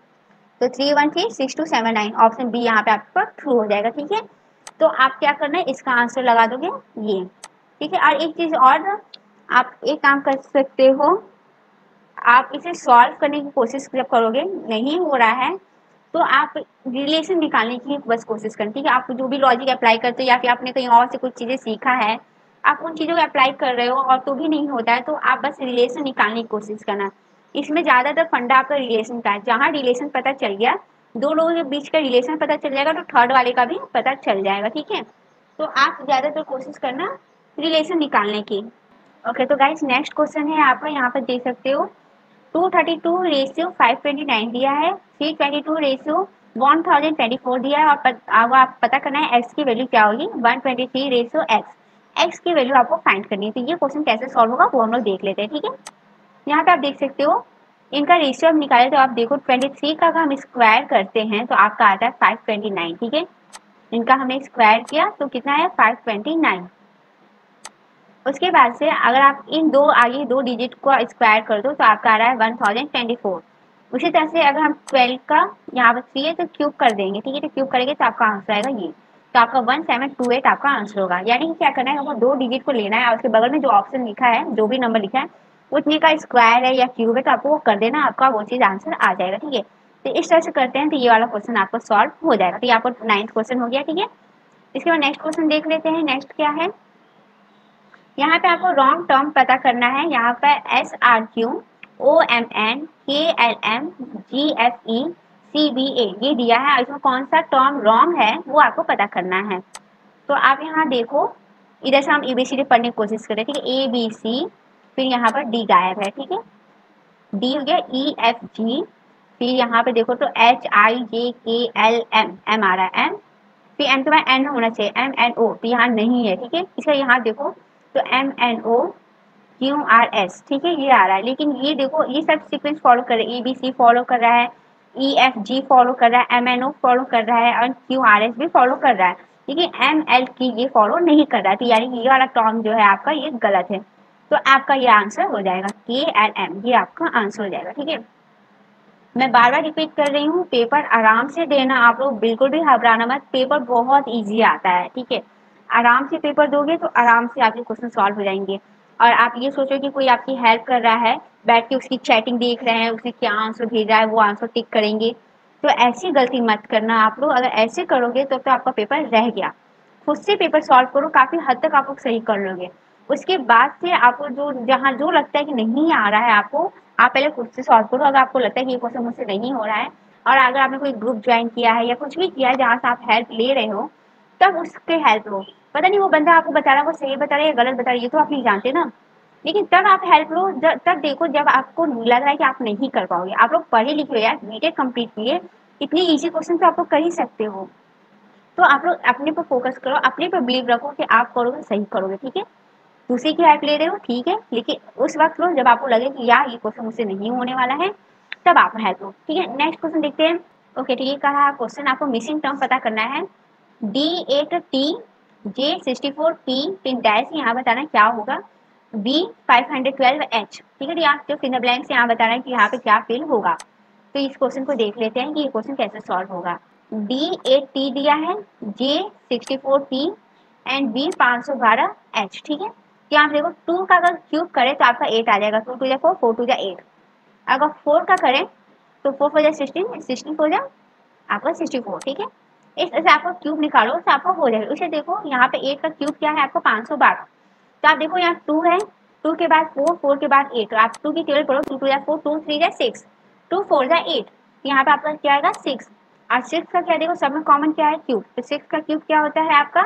तो three one three six two seven nine option B यहाँ पे आपका ट्रू हो जाएगा। ठीक है, तो आप क्या करना है, इसका आंसर लगा दोगे ये। ठीक है, और एक चीज और आप एक काम कर सकते हो, आप इसे सॉल्व करने की कोशिश जब करोगे नहीं हो रहा है तो आप रिलेशन निकालने की बस कोशिश करें। ठीक है, आप जो भी लॉजिक अप्लाई करते हो या फिर आपने कहीं और से कुछ चीज़ें सीखा है, आप उन चीज़ों को अप्लाई कर रहे हो और तो भी नहीं होता है, तो आप बस रिलेशन निकालने की कोशिश करना। इसमें ज़्यादातर फंडा आपका रिलेशन का है, जहाँ रिलेशन पता चल गया, दो लोगों के बीच का रिलेशन पता चल जाएगा तो थर्ड वाले का भी पता चल जाएगा। ठीक है, तो आप ज़्यादातर कोशिश करना रिलेशन निकालने की। ओके, तो गाइस नेक्स्ट क्वेश्चन है आपका, यहाँ पर देख सकते हो two thirty two ratio five twenty nine दिया है, three twenty two ratio one thousand twenty four दिया है, और पत, अब आप पता करना है एक्स की वैल्यू क्या होगी, one twenty three ratio X. X की वैल्यू आपको फाइंड करनी है, तो ये क्वेश्चन कैसे सॉल्व होगा वो हम लोग देख लेते हैं। ठीक है, यहाँ पे आप देख सकते हो इनका रेशियो हम निकाले, तो आप देखो ट्वेंटी थ्री का अगर हम स्क्वायर करते हैं तो आपका आता है फाइव ट्वेंटी नाइन। ठीक है, इनका हमने स्क्वायर किया तो कितना है, फाइव ट्वेंटी नाइन। उसके बाद से अगर आप इन दो आगे दो डिजिट को स्क्वायर कर दो तो आपका आ रहा है वन थाउजेंड ट्वेंटी फोर। उसी तरह से अगर हम ट्वेल्व का यहाँ पर थ्री है तो क्यूब कर देंगे। ठीक है, तो क्यूब करेंगे तो आपका आंसर आएगा ये, तो आपका वन सेवन टू एट आपका आंसर होगा। यानी कि क्या करना है, हमको दो डिजिट को लेना है और उसके बगल में जो ऑप्शन लिखा है, जो भी नंबर लिखा है उतने का स्क्वायर है या क्यूब है, तो आपको वो कर देना, आपका वो चीज़ आंसर आ जाएगा। ठीक है, तो इस तरह से करते हैं तो ये वाला क्वेश्चन आपको सॉल्व हो जाएगा। तो ये आपको नाइन्थ क्वेश्चन हो गया। ठीक है, इसके बाद नेक्स्ट क्वेश्चन देख लेते हैं, नेक्स्ट क्या है, यहाँ पे आपको रॉन्ग टर्म पता करना है। यहाँ पे S R Q O M N K L M G F E C B A ये दिया है, इसमें कौन सा टर्म रॉन्ग है वो आपको पता करना है। तो आप यहाँ देखो, इधर से हम ए बी सी डी पढ़ने की कोशिश करें, ठीक है। ए बी सी, फिर यहाँ पर डी गायब है, ठीक है। डी हो गया, ई एफ जी, फिर यहाँ पे देखो तो H I J K L M, M आ रहा है एम, फिर एम के बाद एन होना चाहिए, एम एन ओ, तो यहाँ नहीं है, ठीक है। इसका यहाँ देखो तो M N O Q R S, ठीक है, ये आ रहा है। लेकिन ये देखो ये सब सीक्वेंस फॉलो कर रहा है, ए बी सी फॉलो कर रहा है, ई एफ जी फॉलो कर रहा है, एम एन ओ फॉलो कर रहा है और क्यू आर एस भी फॉलो कर रहा है, लेकिन एम एल की ये फॉलो नहीं कर रहा है। तो यानी ये वाला टर्म जो है आपका ये गलत है। तो आपका ये आंसर हो जाएगा के एल एम, ये आपका आंसर हो जाएगा, ठीक है। मैं बार बार रिपीट कर रही हूँ, पेपर आराम से देना, आप लोग बिल्कुल भी घबराना मत, पेपर बहुत इजी आता है, ठीक है। आराम से पेपर दोगे तो आराम से आपके क्वेश्चन सॉल्व हो जाएंगे। और आप ये सोचो कि कोई आपकी हेल्प कर रहा है, बैठ के उसकी चैटिंग देख रहे हैं, उसने क्या आंसर भेजा है वो आंसर टिक करेंगे, तो ऐसी गलती मत करना आप लोग। अगर ऐसे करोगे तो, तो आपका पेपर रह गया। खुद से पेपर सॉल्व करो, काफ़ी हद तक आप लोग सही कर लोगे। उसके बाद से आपको जो जहाँ जो लगता है कि नहीं आ रहा है आपको, आप पहले खुद से सॉल्व करो। अगर आपको लगता है कि ये क्वेश्चन मुझसे नहीं हो रहा है, और अगर आपने कोई ग्रुप ज्वाइन किया है या कुछ भी किया है जहाँ से आप हेल्प ले रहे हो, तब उसके हेल्प लो। पता नहीं वो बंदा आपको बता रहा है वो सही बता रहा है या गलत बता रहा है, ये तो आप नहीं जानते ना, लेकिन तब आप हेल्प लो। तब देखो जब आपको लग रहा है कि आप नहीं कर पाओगे। आप लोग पढ़े लिखे हो यार, बीटेक कंप्लीट किए, इतनी ईजी क्वेश्चन तो आप लोग कर ही सकते हो। तो आप लोग अपने पर फोकस करो, अपने पर बिलीव रखो कि आप करोगे सही करोगे, ठीक है। दूसरे की हेल्प ले रहे हो, ठीक है, लेकिन उस वक्त लो जब आपको लगे कि यार ये क्वेश्चन मुझसे नहीं होने वाला है, तब आप हेल्प लो, ठीक है। नेक्स्ट क्वेश्चन देखते हैं। ओके, ठीक है, कहा क्वेश्चन आपको मिसिंग टर्म पता करना है। D eight T J sixty four P pin dash, यहाँ बताना क्या होगा। B five hundred twelve H, ठीक है। यहाँ जो फिंगर ब्लैंक्स यहाँ बताना है कि यहाँ पे क्या फिल होगा। तो इस क्वेश्चन को देख लेते हैं कि ये क्वेश्चन कैसे सॉल्व होगा। डी एट टी दिया है, J sixty four P and B पाँच सौ बारह एच, ठीक है। यहाँ देखो टू का अगर क्यूब करें तो आपका एट आ जाएगा, टू टू या फोर, फोर टू या एट। अगर फोर का करें तो फोर फोर या सिक्सटीन, सिक्सटीन फोर या आपका सिक्सटी फोर, ठीक है। इस तरह से आपको क्यूब निकालो तो आपको हो जाएगा। उसे देखो यहाँ पे एट का क्यूब क्या है आपको पाँच सौ बारह। तो आप देखो यहाँ टू है, टू के बाद फोर, फोर के बाद एट, तो आप टू की टेबल पढ़ो, टू टू या फोर, टू थ्री या सिक्स, टू फोर या एट, यहाँ पे आपका क्या आएगा सिक्स। और सिक्स का क्या देखो सब में कॉमन क्या है क्यूब, तो सिक्स का क्यूब क्या होता है आपका,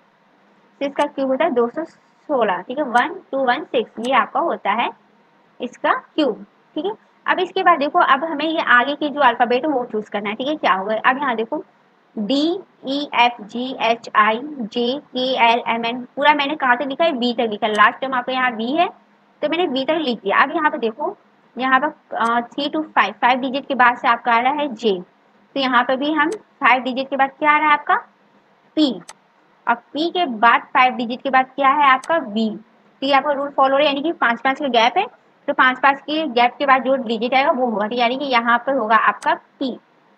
सिक्स का क्यूब होता है दो सौ सोलह, ठीक है। वन टू वन सिक्स, ये आपका होता है इसका क्यूब, ठीक है। अब इसके बाद देखो अब हमें ये आगे की जो अल्फाबेट है वो चूज करना है, ठीक है। क्या होगा अब यहाँ देखो D E F G H I J K L M N, पूरा मैंने कहाँ तक लिखा है, बी तक लिखा है। लास्ट टाइम आपका यहाँ बी है तो मैंने बी तक लिख दिया। अब यहाँ पे देखो, यहाँ पर three two five, five digit के बाद से आपका आ रहा है जे, तो यहाँ पे भी हम फाइव डिजिट के बाद क्या आ रहा है आपका पी, और पी के बाद फाइव डिजिट के बाद क्या है आपका वी। तो ये आपका रूल फॉलो है, यानी कि पाँच पाँच का गैप है, तो पाँच पाँच के गैप के बाद जो डिजिट आएगा वो होगा, तो यानी कि यहाँ पर होगा आपका पी,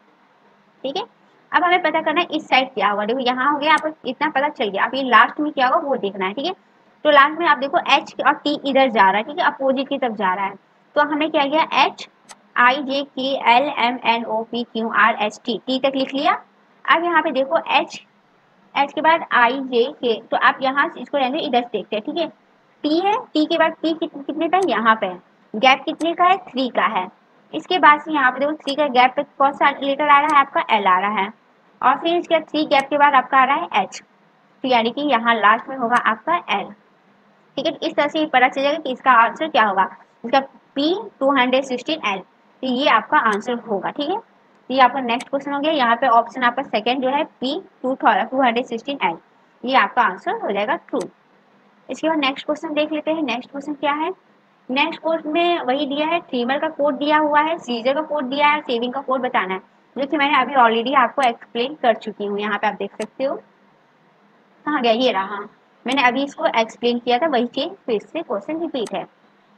ठीक है। अब हमें पता करना है इस साइड क्या होगा। देखो यहाँ हो गया, आपको इतना पता चल गया। अब ये लास्ट में क्या होगा वो देखना है, ठीक है। तो लास्ट में आप देखो एच और टी इधर जा रहा है, ठीक है, अपोजिट की तरफ जा रहा है। तो हमने क्या किया, H I J K L M N O P Q R S T, T तक लिख लिया। अब यहाँ पे देखो एच, एच के बाद आई जे के, तो आप यहाँ से इसको रहने इधर से देखते हैं, ठीक है। टी है, टी के बाद पी कित, कितने का है यहाँ पे, गैप कितने का है, थ्री का है। इसके बाद से यहाँ पे देखो थ्री का गैप पे कौन सा लेटर आ रहा है आपका एल आ रहा है, और फिर इसके बाद थ्री गैप के बाद आपका आ रहा है एच, तो यानी कि यहाँ लास्ट में होगा आपका एल, ठीक है। इस तरह से पता चल जाएगा कि इसका आंसर क्या होगा, इसका P two hundred sixteen L, तो ये आपका आंसर होगा, ठीक है। तो ये आपका नेक्स्ट क्वेश्चन हो गया। यहाँ पे ऑप्शन आपका सेकंड जो है P two two hundred sixteen L, ये आपका आंसर हो जाएगा ट्रू। इसके बाद नेक्स्ट क्वेश्चन देख लेते हैं। नेक्स्ट क्वेश्चन क्या है, नेक्स्ट कोड में वही दिया है, ट्रिमर का कोड दिया हुआ है, सीजर का कोड दिया है, सेविंग का कोड बताना है, जो कि मैंने अभी ऑलरेडी आपको एक्सप्लेन कर चुकी हूँ। यहाँ पे आप देख सकते हो, कहाँ गया, ये रहा, मैंने अभी इसको एक्सप्लेन किया था, वही चीज फिर से क्वेश्चन रिपीट है,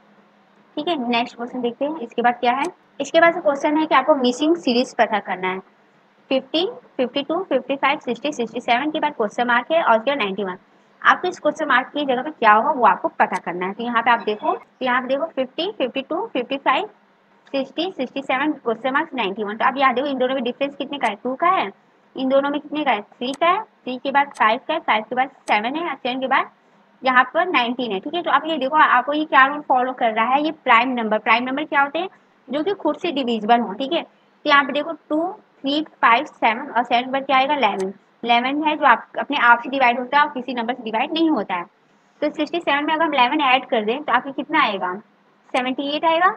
ठीक है। नेक्स्ट क्वेश्चन देखते हैं। इसके बाद क्या है, इसके बाद क्वेश्चन है कि आपको मिसिंग सीरीज पता करना है। Fifty, fifty two, fifty five, sixty, sixty seven के बाद क्वेश्चन मार्क है और उसके नाइन्टी वन। आपको इस क्वेश्चन मार्क की जगह पे क्या होगा वो आपको पता करना है। तो यहाँ पे आप देखो, तो यहाँ पे देखो fifty, fifty two, fifty five, sixty, sixty seven, question mark ninety one. तो आप यहाँ देखो इन दोनों में डिफरेंस कितने का है, टू का है, इन दोनों में कितने का है, थ्री का है, थ्री के बाद फाइव का है, फाइव के बाद सेवन है, सेवन के बाद यहाँ पर नाइनटीन है, ठीक है। तो आप ये देखो आपको ये क्या रूल फॉलो कर रहा है, ये प्राइम नंबर, प्राइम नंबर क्या होते हैं, जो कि खुद से डिविजिबल हो, ठीक है। तो यहाँ पे देखो टू थ्री फाइव सेवन और सेवन पर क्या आएगा इलेवन, इलेवन है जो आप अपने आप से डिवाइड होता है और किसी नंबर से डिवाइड नहीं होता है। तो सिक्सटी सेवन में अगर हम इलेवन ऐड कर दें तो आपको कितना आएगा, सेवेंटी एट आएगा।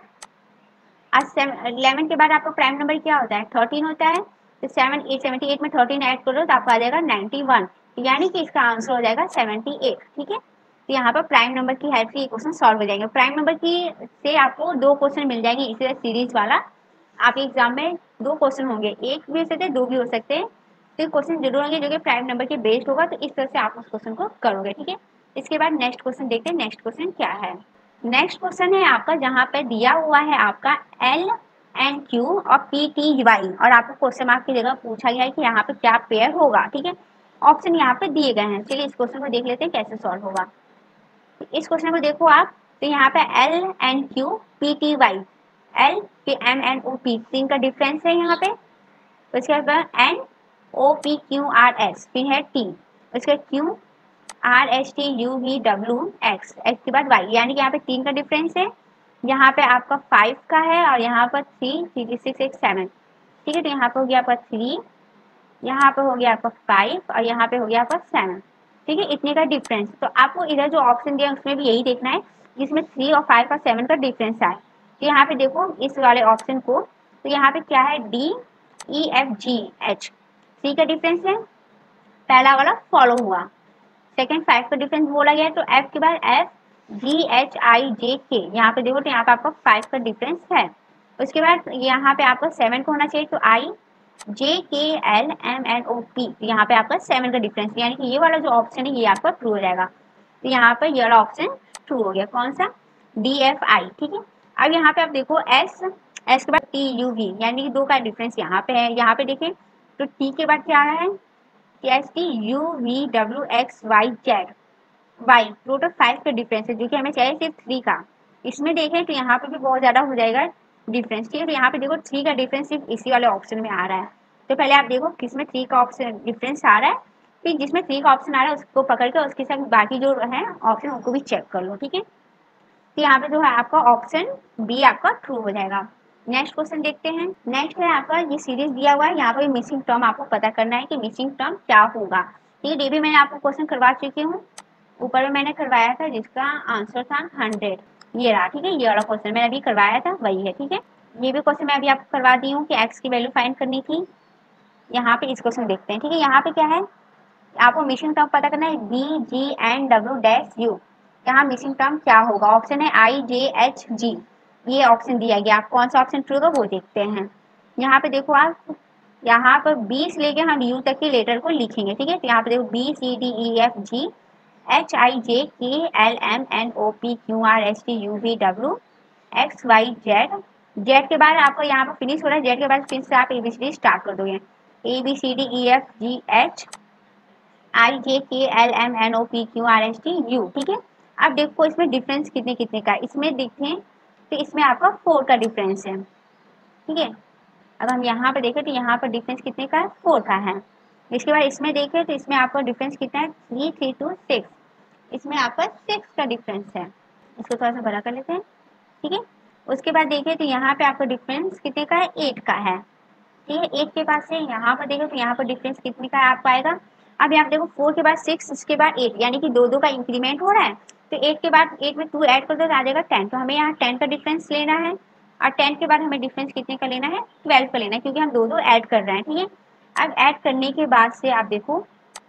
आज इलेवन के बाद आपका प्राइम नंबर क्या होता है, थर्टीन होता है। तो सेवन एट सेवेंटी एट में थर्टीन ऐड करो तो आपको आ जाएगा नाइन्टी वन, यानी कि इसका आंसर हो जाएगा सेवेंटी एट, ठीक है। तो यहाँ पर प्राइम नंबर की हेल्प से ये क्वेश्चन सॉल्व हो जाएंगे। प्राइम नंबर की से आपको दो क्वेश्चन मिल जाएंगे इसी सीरीज वाला। आपके एग्जाम में दो क्वेश्चन होंगे, एक भी हो सकते हैं, दो भी हो सकते हैं। तो क्वेश्चन जरूर होंगे जो कि प्राइम नंबर के बेस्ड होगा, तो इस तरह से आप उस क्वेश्चन को करोगे, ठीक है। इसके बाद नेक्स्ट क्वेश्चन देखते हैं, नेक्स्ट क्वेश्चन क्या है। नेक्स्ट क्वेश्चन है आपका जहाँ पे दिया हुआ है आपका एल एन क्यू और पी टी वाई, और आपको क्वेश्चन मार्क की जगह पूछा गया है कि यहाँ पे क्या पेयर होगा, ठीक है। ऑप्शन यहाँ पे दिए गए हैं, चलिए इस क्वेश्चन को देख लेते हैं कैसे सॉल्व होगा। इस क्वेश्चन को देखो आप, तो यहाँ पे L N Q P T Y, L P M N O P, तीन का डिफरेंस है यहाँ पे। उसके बाद N O P Q R S, फिर है टी, उसके Q R S T U V W X, X के बाद वाई, यानी कि यहाँ पे तीन का डिफरेंस है। यहाँ पे आपका फाइव का है और यहाँ पर थ्री, थ्री सिक्स एक सेवन, ठीक है। तो यहाँ पे हो गया आपका थ्री, यहाँ पे हो गया आपका फाइव और यहाँ पे हो गया आपका सेवन, ठीक है। इतने का डिफरेंस, तो आपको इधर जो ऑप्शन दिया है उसमें भी यही देखना है जिसमें थ्री और फाइव और सेवन का डिफरेंस आए। तो यहाँ पे देखो इस वाले ऑप्शन को, तो यहाँ पे क्या है D E F G H, three का डिफरेंस है, पहला वाला फॉलो हुआ। सेकेंड फाइव का डिफरेंस बोला गया, तो एफ के बाद F G H I J के, यहाँ पे देखो तो यहाँ पे आपका फाइव का डिफरेंस है। उसके बाद यहाँ पे आपका सेवन का होना चाहिए, तो I J K L M N O P, यहाँ पे आपका सेवन का डिफरेंस, यानी कि ये वाला जो ऑप्शन है ये आपका ट्रू हो जाएगा। तो यहाँ पर ये वाला ऑप्शन ट्रू हो गया, कौन सा, डी एफ आई, ठीक है। अब यहाँ पे आप देखो एस, एस के बाद टी यू वी, यानी कि दो का डिफरेंस यहाँ पे है। यहाँ पे देखें तो टी के बाद क्या आ रहा है, S T U V W X Y Z, Y total five का डिफरेंस है, जो कि हमें चाहिए सिर्फ थ्री का। इसमें देखें तो यहाँ पे भी बहुत ज़्यादा हो जाएगा डिफरेंस, ठीक है। तो यहाँ पे देखो थ्री का डिफरेंस सिर्फ इसी वाले ऑप्शन में आ रहा है। तो पहले आप देखो किसमें थ्री का ऑप्शन डिफरेंस आ रहा है, फिर जिसमें थ्री का ऑप्शन आ रहा है उसको पकड़ के उसके साथ बाकी जो है ऑप्शन उनको भी चेक कर लो, ठीक है। तो यहाँ पे जो है आपका ऑप्शन बी आपका ट्रू हो जाएगा। नेक्स्ट क्वेश्चन देखते हैं। नेक्स्ट है आपका ये सीरीज दिया हुआ है, यहाँ पर मिसिंग टर्म आपको पता करना है कि मिसिंग टर्म क्या होगा, ठीक है। ये भी मैंने आपको क्वेश्चन करवा चुकी हूँ, ऊपर में मैंने करवाया था जिसका आंसर था हंड्रेड, ये रहा, ठीक है। ये वाला क्वेश्चन मैंने अभी करवाया था वही है, ठीक है। ये भी क्वेश्चन मैं अभी आपको करवा दी हूँ कि एक्स की वैल्यू फाइंड करनी थी। यहाँ पे इस क्वेश्चन देखते हैं, ठीक है। यहाँ पे क्या है, आपको मिसिंग टर्म पता करना है, B G N W dash U, यहाँ मिसिंग टर्म क्या होगा, ऑप्शन है आई जे एच जी, ये ऑप्शन दिया गया। आप कौन सा ऑप्शन ट्रू होगा वो देखते हैं। यहाँ पे देखो आप, यहाँ पर बी से लेके हम यू तक के लेटर को लिखेंगे, ठीक है। तो यहाँ पे देखो B C D E F G H I J K L M N O P Q R S T U V W X Y Z, Z के बाद आपको यहाँ पर फिनिश हो रहा है, जेड के बाद फिर से आप A B C D start कर दोगे, A B C D E F G H I J K L M N O P Q R S T U, ठीक है। अब देखो इसमें डिफरेंस कितने कितने का है, इसमें देखें तो इसमें आपका फोर का डिफरेंस है, ठीक है। अब हम यहाँ पर देखें तो यहाँ पर डिफरेंस कितने का है, फोर का है। इसके बाद इसमें देखें तो इसमें आपका डिफरेंस कितना है, थ्री थ्री टू सिक्स, इसमें आपका सिक्स का डिफरेंस है। इसको थोड़ा सा बड़ा कर लेते हैं, ठीक है। उसके बाद देखें तो यहाँ पे आपका डिफरेंस कितने का है, एट का है, ठीक है। एट के बाद से यहाँ पर देखो तो यहाँ पर डिफरेंस कितने का आपको आएगा। अब यहाँ देखो फोर के बाद सिक्स, इसके बाद एट, यानी कि दो दो का इंक्रीमेंट हो रहा है। तो एट के बाद एट में टू ऐड कर दो तो आ जाएगा टेन, तो हमें यहाँ टेन का डिफरेंस लेना है। और टेन के बाद हमें डिफरेंस कितने का लेना है, ट्वेल्व का लेना है, क्योंकि हम दो दो ऐड कर रहे हैं, ठीक है। अब ऐड करने के बाद से आप देखो,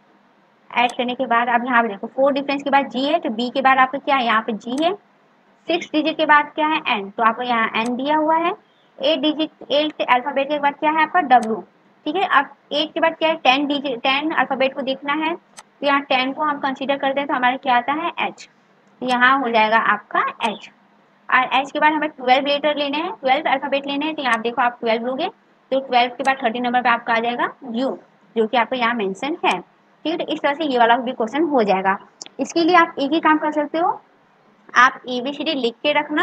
ऐड करने के बाद अब यहाँ पे देखो फोर डिफरेंस के बाद जी है, तो बी के बाद आपका क्या है, यहाँ पे जी है। सिक्स डिजिट के बाद क्या है, एन, तो आपको यहाँ एन दिया हुआ है। एट डिजिट, एट अल्फाबेट के बाद क्या है आपका डब्ल्यू, ठीक है। अब एट के बाद क्या है, टेन डिजिट, टेन अल्फाबेट को देखना है, तो यहाँ टेन को हम कंसीडर करते हैं तो हमारे क्या आता है, एच, यहाँ हो जाएगा आपका एच। और एच के बाद हमें ट्वेल्व लेटर लेने हैं, ट्वेल्व अल्फाबेट लेने हैं, तो यहाँ देखो आप ट्वेल्व लोगे तो ट्वेल्व के बाद थर्टी नंबर पे आपका आ जाएगा यू, जो कि आपको यहाँ मेंशन है, ठीक है। तो इस तरह से ये वाला भी क्वेश्चन हो जाएगा। इसके लिए आप एक ही काम कर सकते हो, आप ए बी सी डी लिख के रखना,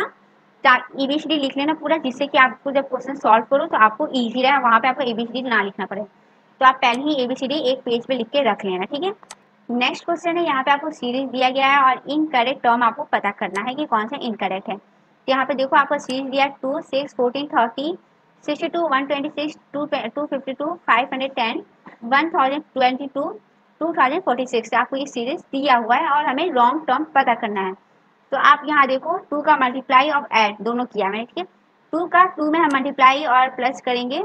ए बी सी डी लिख लेना पूरा, जिससे कि आपको जब क्वेश्चन सॉल्व करो तो आपको इजी रहे, वहाँ पे आपको ए बी सी डी ना लिखना पड़े। तो आप पहले ही ए बी सी डी एक पेज पे लिख के रख लेना, ठीक है। नेक्स्ट क्वेश्चन है, यहाँ पे आपको सीरीज दिया गया है और इनकरेक्ट टर्म आपको पता करना है कि कौन सा इनकरेक्ट है। तो यहाँ पे देखो आपको सीरीज दिया है two six fourteen thirty sixty two one twenty six two two fifty two five hundred ten one thousand twenty two two thousand forty six आपको ये सीरीज दिया हुआ है और हमें लॉन्ग टर्म पता करना है। तो आप यहाँ देखो टू का मल्टीप्लाई और ऐड दोनों किया मैंने, ठीक है। टू का टू में हम मल्टीप्लाई और प्लस करेंगे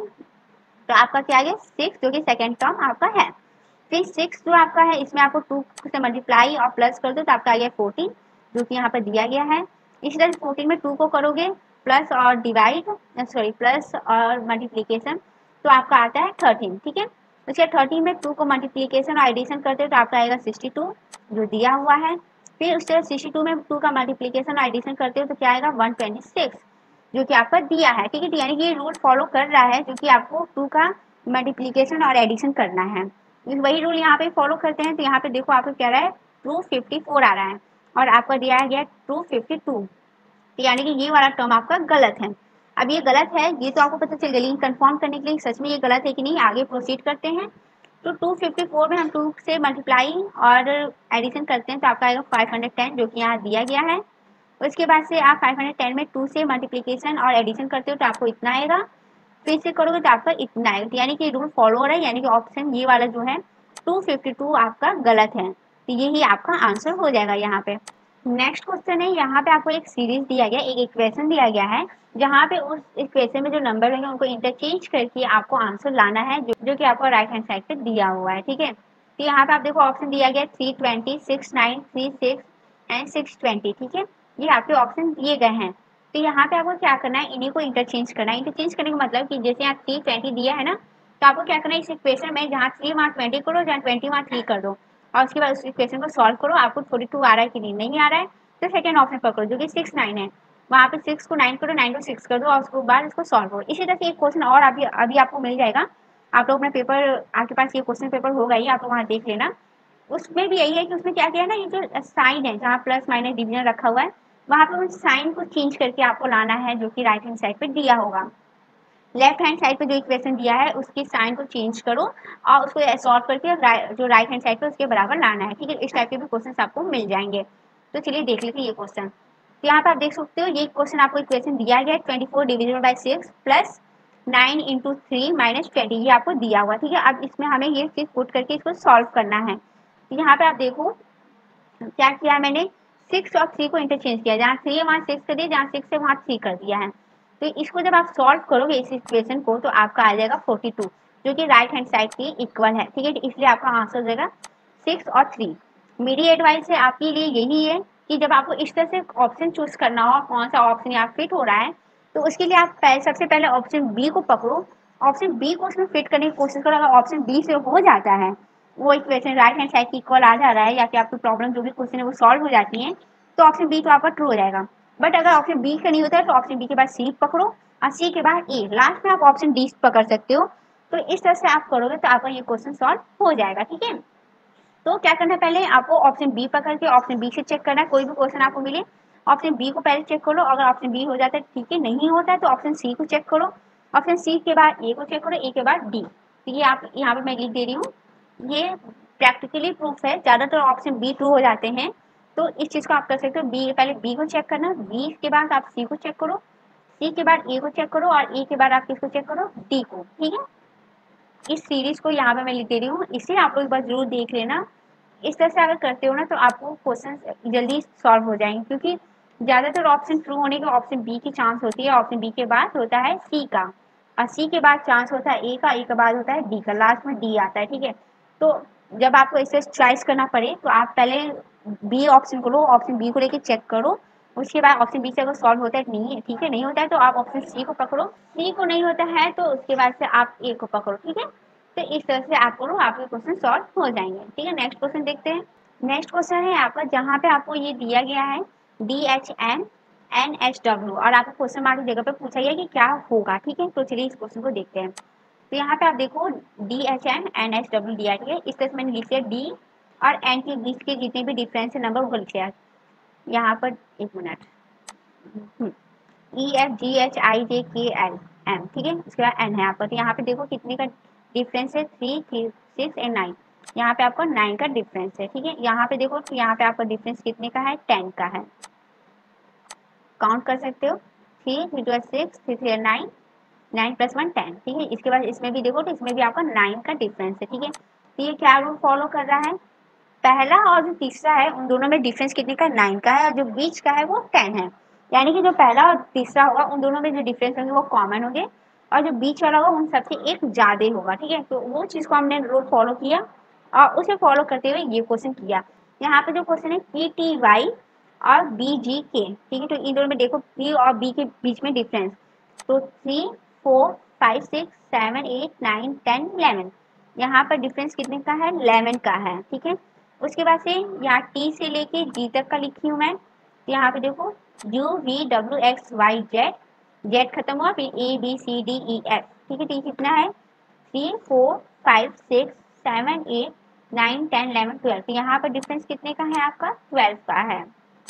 तो आपका क्या आ गया सिक्स, जो कि सेकेंड टर्म आपका है। फिर सिक्स जो आपका है इसमें आपको टू से मल्टीप्लाई और प्लस कर दो तो आपका आ गया फोर्टीन, जो कि यहाँ पर दिया गया है। इसी तरह फोर्टीन में टू को करोगे प्लस और डिवाइड सॉरी प्लस और मल्टीप्लीकेशन तो आपका आता है थर्टीन, ठीक है। उसके थर्टीन में टू को मल्टीप्लीकेशन और एडिशन करते हो तो आपका आएगा सिक्सटी टू जो दिया हुआ है। फिर उसके बाद सिक्सटी टू में टू का मल्टीप्लीकेशन और एडिशन करते हो तो क्या आएगा वन ट्वेंटी सिक्स जो कि आपका दिया है, ठीक है। यानी कि ये रूल फॉलो कर रहा है जो कि आपको टू का मल्टीप्लीकेशन और एडिशन करना है। वही रूल यहाँ पे फॉलो करते हैं तो यहाँ पे देखो आपको क्या रहा है टू फिफ्टी फोर आ रहा है और आपका दिया गया टू फिफ्टी टू, यानी कि ये वाला टर्म आपका गलत है। अब ये गलत है ये तो आपको पता चल गया, लेकिन कंफर्म करने के लिए सच में ये गलत है कि नहीं आगे प्रोसीड करते हैं। तो टू फिफ्टी फोर में हम टू से मल्टीप्लाई और एडिशन करते हैं तो आपका आएगा फाइव हंड्रेड टेन जो कि यहाँ दिया गया है। उसके बाद से आप फाइव हंड्रेड टेन में टू से मल्टीप्लीकेशन और एडिशन करते हो तो आपको इतना आएगा, फिर से करोगे तो आपका इतना आएगा। यानी कि रूल फॉलो हो रहा है, यानी कि ऑप्शन ये वाला जो है टू फिफ्टी टू आपका गलत है। तो यही आपका आंसर हो जाएगा यहाँ पे। नेक्स्ट क्वेश्चन है, यहाँ पे आपको एक सीरीज दिया गया, एक इक्वेशन दिया गया है जहाँ पे उस इक्वेशन में जो नंबर होंगे उनको इंटरचेंज करके आपको आंसर लाना है जो, जो कि आपको राइट हैंड साइड पे दिया हुआ है, ठीक है। तो यहाँ पे आप देखो ऑप्शन दिया गया three twenty six nine three six and six twenty, ठीक है। ये आपके ऑप्शन दिए गए हैं। तो यहाँ पे आपको क्या करना है इन्हीं को इंटरचेंज करना है। इंटरचेंज करने का मतलब कि जैसे यहाँ थ्री ट्वेंटी दिया है ना तो आपको क्या करना है इस इक्वेशन में जहाँ थ्री वहाँ ट्वेंटी करो जहाँ ट्वेंटी वहाँ थ्री कर दो और उसके बाद उस इक्वेशन को सॉल्व करो। आपको फोर्टी टू आ रहा है कि नहीं नहीं आ रहा है तो सेकंड ऑप्शन पकड़ो जो कि सिक्स नाइन है, वहाँ पे सिक्स को नाइन करो नाइन को सिक्स कर दो और उसके बाद इसको सॉल्व करो। इसी तरह से एक क्वेश्चन और अभी अभी आपको मिल जाएगा, आप लोग अपना पेपर आपके पास ये क्वेश्चन पेपर होगा ही, आप लोग वहाँ देख लेना। उसमें भी यही है कि उसमें क्या किया है ना ये जो साइन है जहाँ प्लस माइनस डिवीजन रखा हुआ है वहाँ पे उस साइन को चेंज करके आपको लाना है जो कि राइट हैंड साइड पे दिया होगा। लेफ्ट हैंड साइड पे जो इक्वेशन दिया है उसकी साइन को चेंज करो और उसको सॉल्व करके जो राइट हैंड साइड पे उसके बराबर लाना है, ठीक है। इस टाइप के भी क्वेश्चन आपको मिल जाएंगे। तो चलिए देख लेते हैं ये क्वेश्चन। तो यहाँ पे आप देख सकते हो ये क्वेश्चन आपको इक्वेशन दिया गया है twenty four divisible by six plus nine into three minus twenty ये आपको दिया हुआ, ठीक है। अब इसमें हमें ये चीज पुट करके इसको सॉल्व करना है। तो यहाँ पे आप देखो क्या किया है मैंने सिक्स और थ्री को इंटरचेंज किया, जहाँ थ्री है वहाँ सिक्स कर दिया, जहाँ सिक्स है वहाँ थ्री कर दिया है। तो इसको जब आप सॉल्व करोगे इस इक्वेशन को तो आपका आ जाएगा फोर्टी टू जो कि राइट हैंड साइड की इक्वल है, ठीक है। इसलिए आपका आंसर हो जाएगा सिक्स और थ्री। मेरी एडवाइस है आपके लिए यही है कि जब आपको इस तरह से ऑप्शन चूज करना हो कौन सा ऑप्शन यहाँ फिट हो रहा है तो उसके लिए आप पहले सबसे पहले ऑप्शन बी को पकड़ो, ऑप्शन बी को उसमें फिट करने की कोशिश करो। अगर ऑप्शन बी से हो जाता है वो इक्वेशन राइट हैंड साइड की इक्वल आ जा रहा है या फिर आपकी प्रॉब्लम जो भी क्वेश्चन है वो सॉल्व हो जाती है तो ऑप्शन बी तो आपका ट्रू हो जाएगा। बट अगर ऑप्शन बी का नहीं होता है तो ऑप्शन बी के बाद सी पकड़ो और सी के बाद ए, लास्ट में आप ऑप्शन डी पकड़ सकते हो। तो इस तरह से आप करोगे तो आपका ये क्वेश्चन सॉल्व हो जाएगा, ठीक है। तो क्या करना है पहले आपको ऑप्शन बी पकड़ के ऑप्शन बी से चेक करना है, कोई भी क्वेश्चन आपको मिले ऑप्शन बी को पहले चेक करो, अगर ऑप्शन बी हो जाता है ठीक है, नहीं होता है तो ऑप्शन सी को चेक करो, ऑप्शन सी के बाद ए को चेक करो, ए के बाद डी। तो ये आप यहाँ पे मैं लिख दे रही हूँ, ये प्रैक्टिकली प्रूफ है, ज़्यादातर ऑप्शन बी ट्रू हो जाते हैं। तो इस चीज़ को आप कर सकते हो, बी पहले बी को चेक करना, बी के बाद आप सी को चेक करो, सी के बाद ए को चेक करो और ए के बाद आप किसको चेक करो डी को, ठीक है। इस सीरीज को यहाँ पे मैं लिख दे रही हूँ, इसे आप लोग एक बार जरूर देख लेना। इस तरह से अगर करते हो ना तो आपको क्वेश्चन जल्दी सॉल्व हो जाएंगे क्योंकि ज़्यादातर ऑप्शन ट्रू होने के ऑप्शन बी की चांस होती है, ऑप्शन बी के बाद होता है सी का और सी के बाद चांस होता है ए का, ए के बाद होता है डी का, लास्ट में डी आता है, ठीक है। तो जब आपको इसे चॉइस करना पड़े तो आप पहले बी ऑप्शन को लो, ऑप्शन बी को लेके चेक करो, उसके बाद ऑप्शन बी से अगर सॉल्व होता है नहीं है ठीक है, नहीं होता है तो आप ऑप्शन सी को पकड़ो, सी को नहीं होता है तो उसके बाद से आप ए को पकड़ो, ठीक है। तो इस तरह से आप करो आपके क्वेश्चन सॉल्व हो जाएंगे, ठीक है। नेक्स्ट क्वेश्चन देखते हैं। नेक्स्ट क्वेश्चन है आपका जहाँ पे आपको ये दिया गया है D H N N H W और आपको क्वेश्चन मार्क की जगह पे पूछा गया कि क्या होगा, ठीक है। तो चलिए इस क्वेश्चन को देखते हैं। तो यहाँ पे आप देखो D H N N H W दिया गया है, इस तरह से मैंने लिख लिया डी और एन के बीच के जितने भी डिफरेंस है नंबर वो लिख लिया यहाँ पर, एक minute, E F G H I J K L M, ठीक है। उसके बाद एन है आपका, तो यहाँ पे देखो कितने का डिफरेंस है three three six and nine, यहाँ पे आपको नाइन का डिफरेंस है, ठीक है। यहाँ पे देखो तो यहाँ पे आपका डिफरेंस कितने का है, टेन का है। काउंट कर सकते हो, three three two six, three three nine, nine plus one ten, ठीक है। इसके बाद इसमें भी देखो तो इसमें भी आपका नाइन का डिफरेंस है, ठीक है। तो ये क्या रूल फॉलो कर रहा है, पहला और जो तीसरा है उन दोनों में डिफरेंस कितने का, नाइन का है, और जो बीच का है वो टेन है। यानी कि जो पहला और तीसरा होगा उन दोनों में जो डिफरेंस होंगे वो कॉमन होंगे, और जो बीच वाला होगा उन सबसे एक ज़्यादा होगा, ठीक है। तो वो चीज़ को हमने रूल फॉलो किया और उसे फॉलो करते हुए ये क्वेश्चन किया। यहाँ पे जो क्वेश्चन है पी टी वाई और बी जी के, ठीक है। तो इन दोनों में देखो पी और बी के बीच में डिफरेंस, तो three four five six seven eight nine ten eleven, यहाँ पर डिफरेंस कितने का है, इलेवन का है, ठीक है। उसके बाद से यहाँ टी से लेके जी तक का लिखी हूँ मैं। तो यहाँ पे देखो U V W X Y Z, Z खत्म हुआ, फिर A B C D E F, ठीक है। टी कितना है, three four five six seven eight nine ten eleven twelve, तो यहाँ पर डिफरेंस कितने का है आपका, ट्वेल्व का है।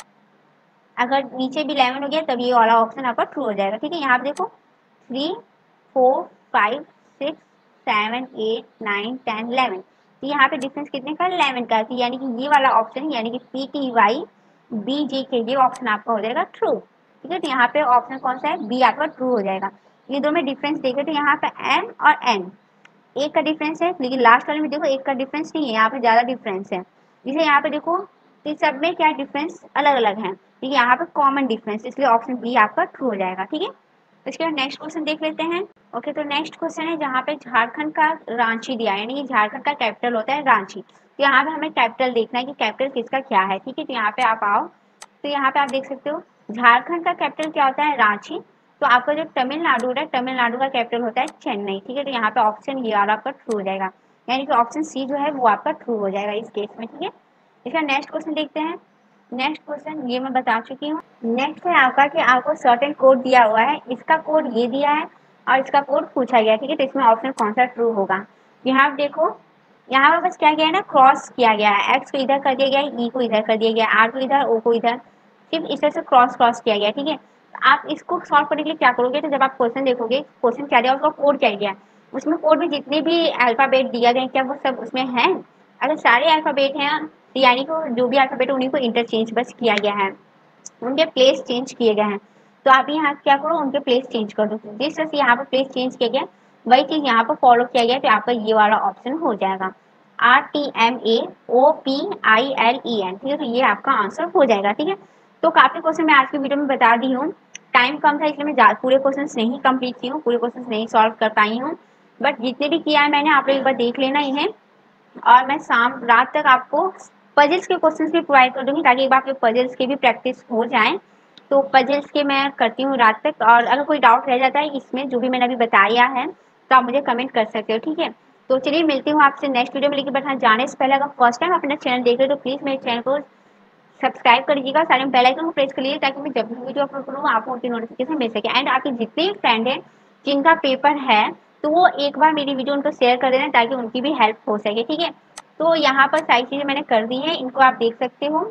अगर नीचे भी इलेवन हो गया तब ये वाला ऑप्शन आपका ट्रू हो जाएगा, ठीक है। यहाँ पे देखो three four five six seven eight nine ten eleven, तो यहाँ पे डिफरेंस कितने का, इलेवन का, तो यानी कि ये वाला ऑप्शन यानी कि P T Y B G K ये ऑप्शन आपका हो जाएगा ट्रू, ठीक है। तो यहाँ पे ऑप्शन कौन सा है, बी आपका ट्रू हो जाएगा। ये दो में डिफरेंस देखे तो यहाँ पे एम और एन एक का डिफरेंस है, लेकिन लास्ट वाले में देखो एक का डिफरेंस नहीं है, यहाँ पे ज़्यादा डिफरेंस है। जैसे यहाँ पे देखो तो सब में क्या डिफरेंस अलग अलग है, ठीक है। यहाँ पे कॉमन डिफरेंस, इसलिए ऑप्शन बी आपका ट्रू हो जाएगा, ठीक है। इसके बाद नेक्स्ट क्वेश्चन देख लेते हैं। ओके, तो नेक्स्ट क्वेश्चन है जहाँ पे झारखंड का रांची दिया है, यानी कि झारखंड का कैपिटल होता है रांची। तो यहाँ पे हमें कैपिटल देखना है कि कैपिटल किसका क्या है, ठीक है। तो यहाँ पे आप आओ, तो यहाँ पे आप देख सकते हो झारखंड का कैपिटल क्या होता है, रांची। तो आपका जो तमिलनाडु है, तमिलनाडु का कैपिटल होता है चेन्नई, ठीक है। तो यहाँ पे ऑप्शन ये वाला आपका ट्रू हो जाएगा, यानी कि ऑप्शन सी जो है वो आपका ट्रू हो जाएगा इस केस में, ठीक है। इसका नेक्स्ट क्वेश्चन देखते हैं। नेक्स्ट क्वेश्चन ये मैं बता चुकी हूँ। नेक्स्ट है आपका कि आपको सर्टेन कोड दिया हुआ है, इसका कोड ये दिया है और इसका कोड पूछा गया, ठीक है। तो इसमें ऑप्शन कौन सा ट्रू होगा, यहाँ आप देखो, यहाँ पर बस क्या गया है ना, क्रॉस किया गया है, एक्स को इधर कर दिया गया है, ई को इधर कर दिया गया है, आर को इधर, ओ को इधर, सिर्फ इस तरह से क्रॉस क्रॉस किया गया, ठीक है। आप इसको सॉल्व करने के लिए क्या करोगे, तो जब आप क्वेश्चन देखोगे क्वेश्चन क्या दिया, उसका कोड क्या दिया, उसमें कोड में जितने भी अल्फाबेट दिया गया क्या वो सब उसमें हैं। अगर सारे अल्फाबेट हैं तो यानी कि जो भी अल्फाबेट उन्हीं को इंटरचेंज बस किया गया है, उनके प्लेस चेंज किए गए हैं। तो आप यहाँ क्या करो, उनके प्लेस चेंज कर दो, जिस तरह से यहाँ पर प्लेस चेंज किया गया वही चीज़ यहाँ पर फॉलो किया गया, तो आपका ये वाला ऑप्शन हो जाएगा R T M A O P I L E N, ठीक है। तो ये आपका आंसर हो जाएगा, ठीक है। तो काफ़ी क्वेश्चन मैं आज की वीडियो में बता दी हूँ, टाइम कम था इसलिए मैं पूरे क्वेश्चन नहीं कंप्लीट की हूँ, पूरे क्वेश्चन नहीं सॉल्व कर पाई हूँ, बट जितने भी किया है मैंने आप लोग एक बार देख लेना ही है। और मैं शाम रात तक आपको पजल्स के क्वेश्चंस भी प्रोवाइड कर दूंगी, ताकि एक बार आपके पजल्स की भी प्रैक्टिस हो जाए। तो पजल्स के मैं करती हूँ रात तक, और अगर कोई डाउट रह जाता है इसमें जो भी मैंने अभी बताया है तो आप मुझे कमेंट कर सकते हो, ठीक है। तो चलिए मिलती हूँ आपसे नेक्स्ट वीडियो में, लेकिन बट हाँ जाने से पहले अगर फर्स्ट टाइम अपना चैनल देख रहे हो तो प्लीज़ मेरे चैनल को सब्सक्राइब कर लीजिएगा, सारे बेल आइकन को प्रेस कर लीजिए, ताकि मैं जब भी वीडियो अपलोड करूँ आपको उनकी नोटिफिकेशन मिल सके। एंड आपके जितने भी फ्रेंड हैं जिनका पेपर है तो वो एक बार मेरी वीडियो उनको शेयर कर देना, ताकि उनकी भी हेल्प हो सके, ठीक है। तो यहाँ पर सारी चीज़ें मैंने कर दी हैं, इनको आप देख सकते हो।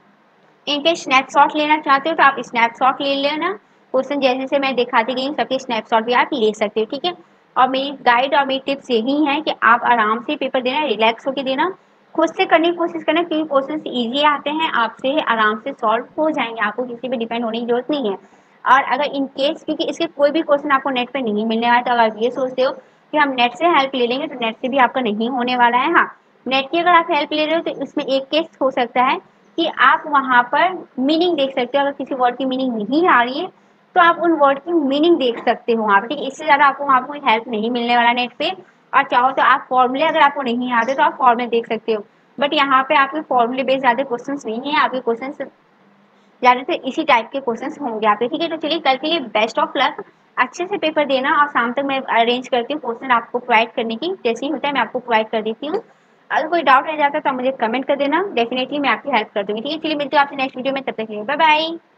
इनके स्नैपशॉट लेना चाहते हो तो आप स्नैपशॉट ले लेना, क्वेश्चन जैसे जैसे मैं दिखाती गई सबके स्नैपशॉट भी आप ले सकते हो, ठीक है। और मेरी गाइड और मेरी टिप्स यही है कि आप आराम से पेपर देना, रिलैक्स होकर देना, खुद से करने की कोशिश करना, क्योंकि क्वेश्चन ईजी आते हैं, आपसे आराम से सॉल्व हो जाएंगे, आपको किसी पे डिपेंड होने की जरूरत नहीं है। और अगर इन केस क्योंकि इसके कोई भी क्वेश्चन आपको नेट पे नहीं मिलने वाला है, तो अगर आप ये सोचते हो कि हम नेट से हेल्प ले लेंगे तो नेट से भी आपका नहीं होने वाला है। हाँ, नेट की अगर आप हेल्प ले रहे हो तो इसमें एक केस हो सकता है कि आप वहाँ पर मीनिंग देख सकते हो, अगर किसी वर्ड की मीनिंग नहीं आ रही है तो आप उन वर्ड की मीनिंग देख सकते हो वहाँ पर, ठीक है। इससे ज़्यादा आपको वहाँ पर कोई हेल्प नहीं मिलने वाला नेट पे। और चाहो तो आप फॉर्मूले अगर आपको नहीं आते तो आप फॉर्मूले देख सकते हो, बट यहाँ पे आपके फॉर्मूले बेस्ड ज़्यादा क्वेश्चन नहीं है, आपके क्वेश्चन ज़्यादातर इसी टाइप के क्वेश्चन होंगे आपके, ठीक है। तो चलिए कल के लिए बेस्ट ऑफ लक, अच्छे से पेपर देना, और शाम तक मैं अरेंज करती हूँ क्वेश्चन आपको प्रोवाइड करने की, जैसे ही होता है मैं आपको प्रोवाइड कर देती हूँ। अगर कोई डाउट रह जाता है तो आप मुझे कमेंट कर देना, डेफिनेटली मैं आपकी हेल्प कर दूँगी, ठीक है। चलिए मिलती हूँ आपसे नेक्स्ट वीडियो में, तब तक के लिए बाय बाय।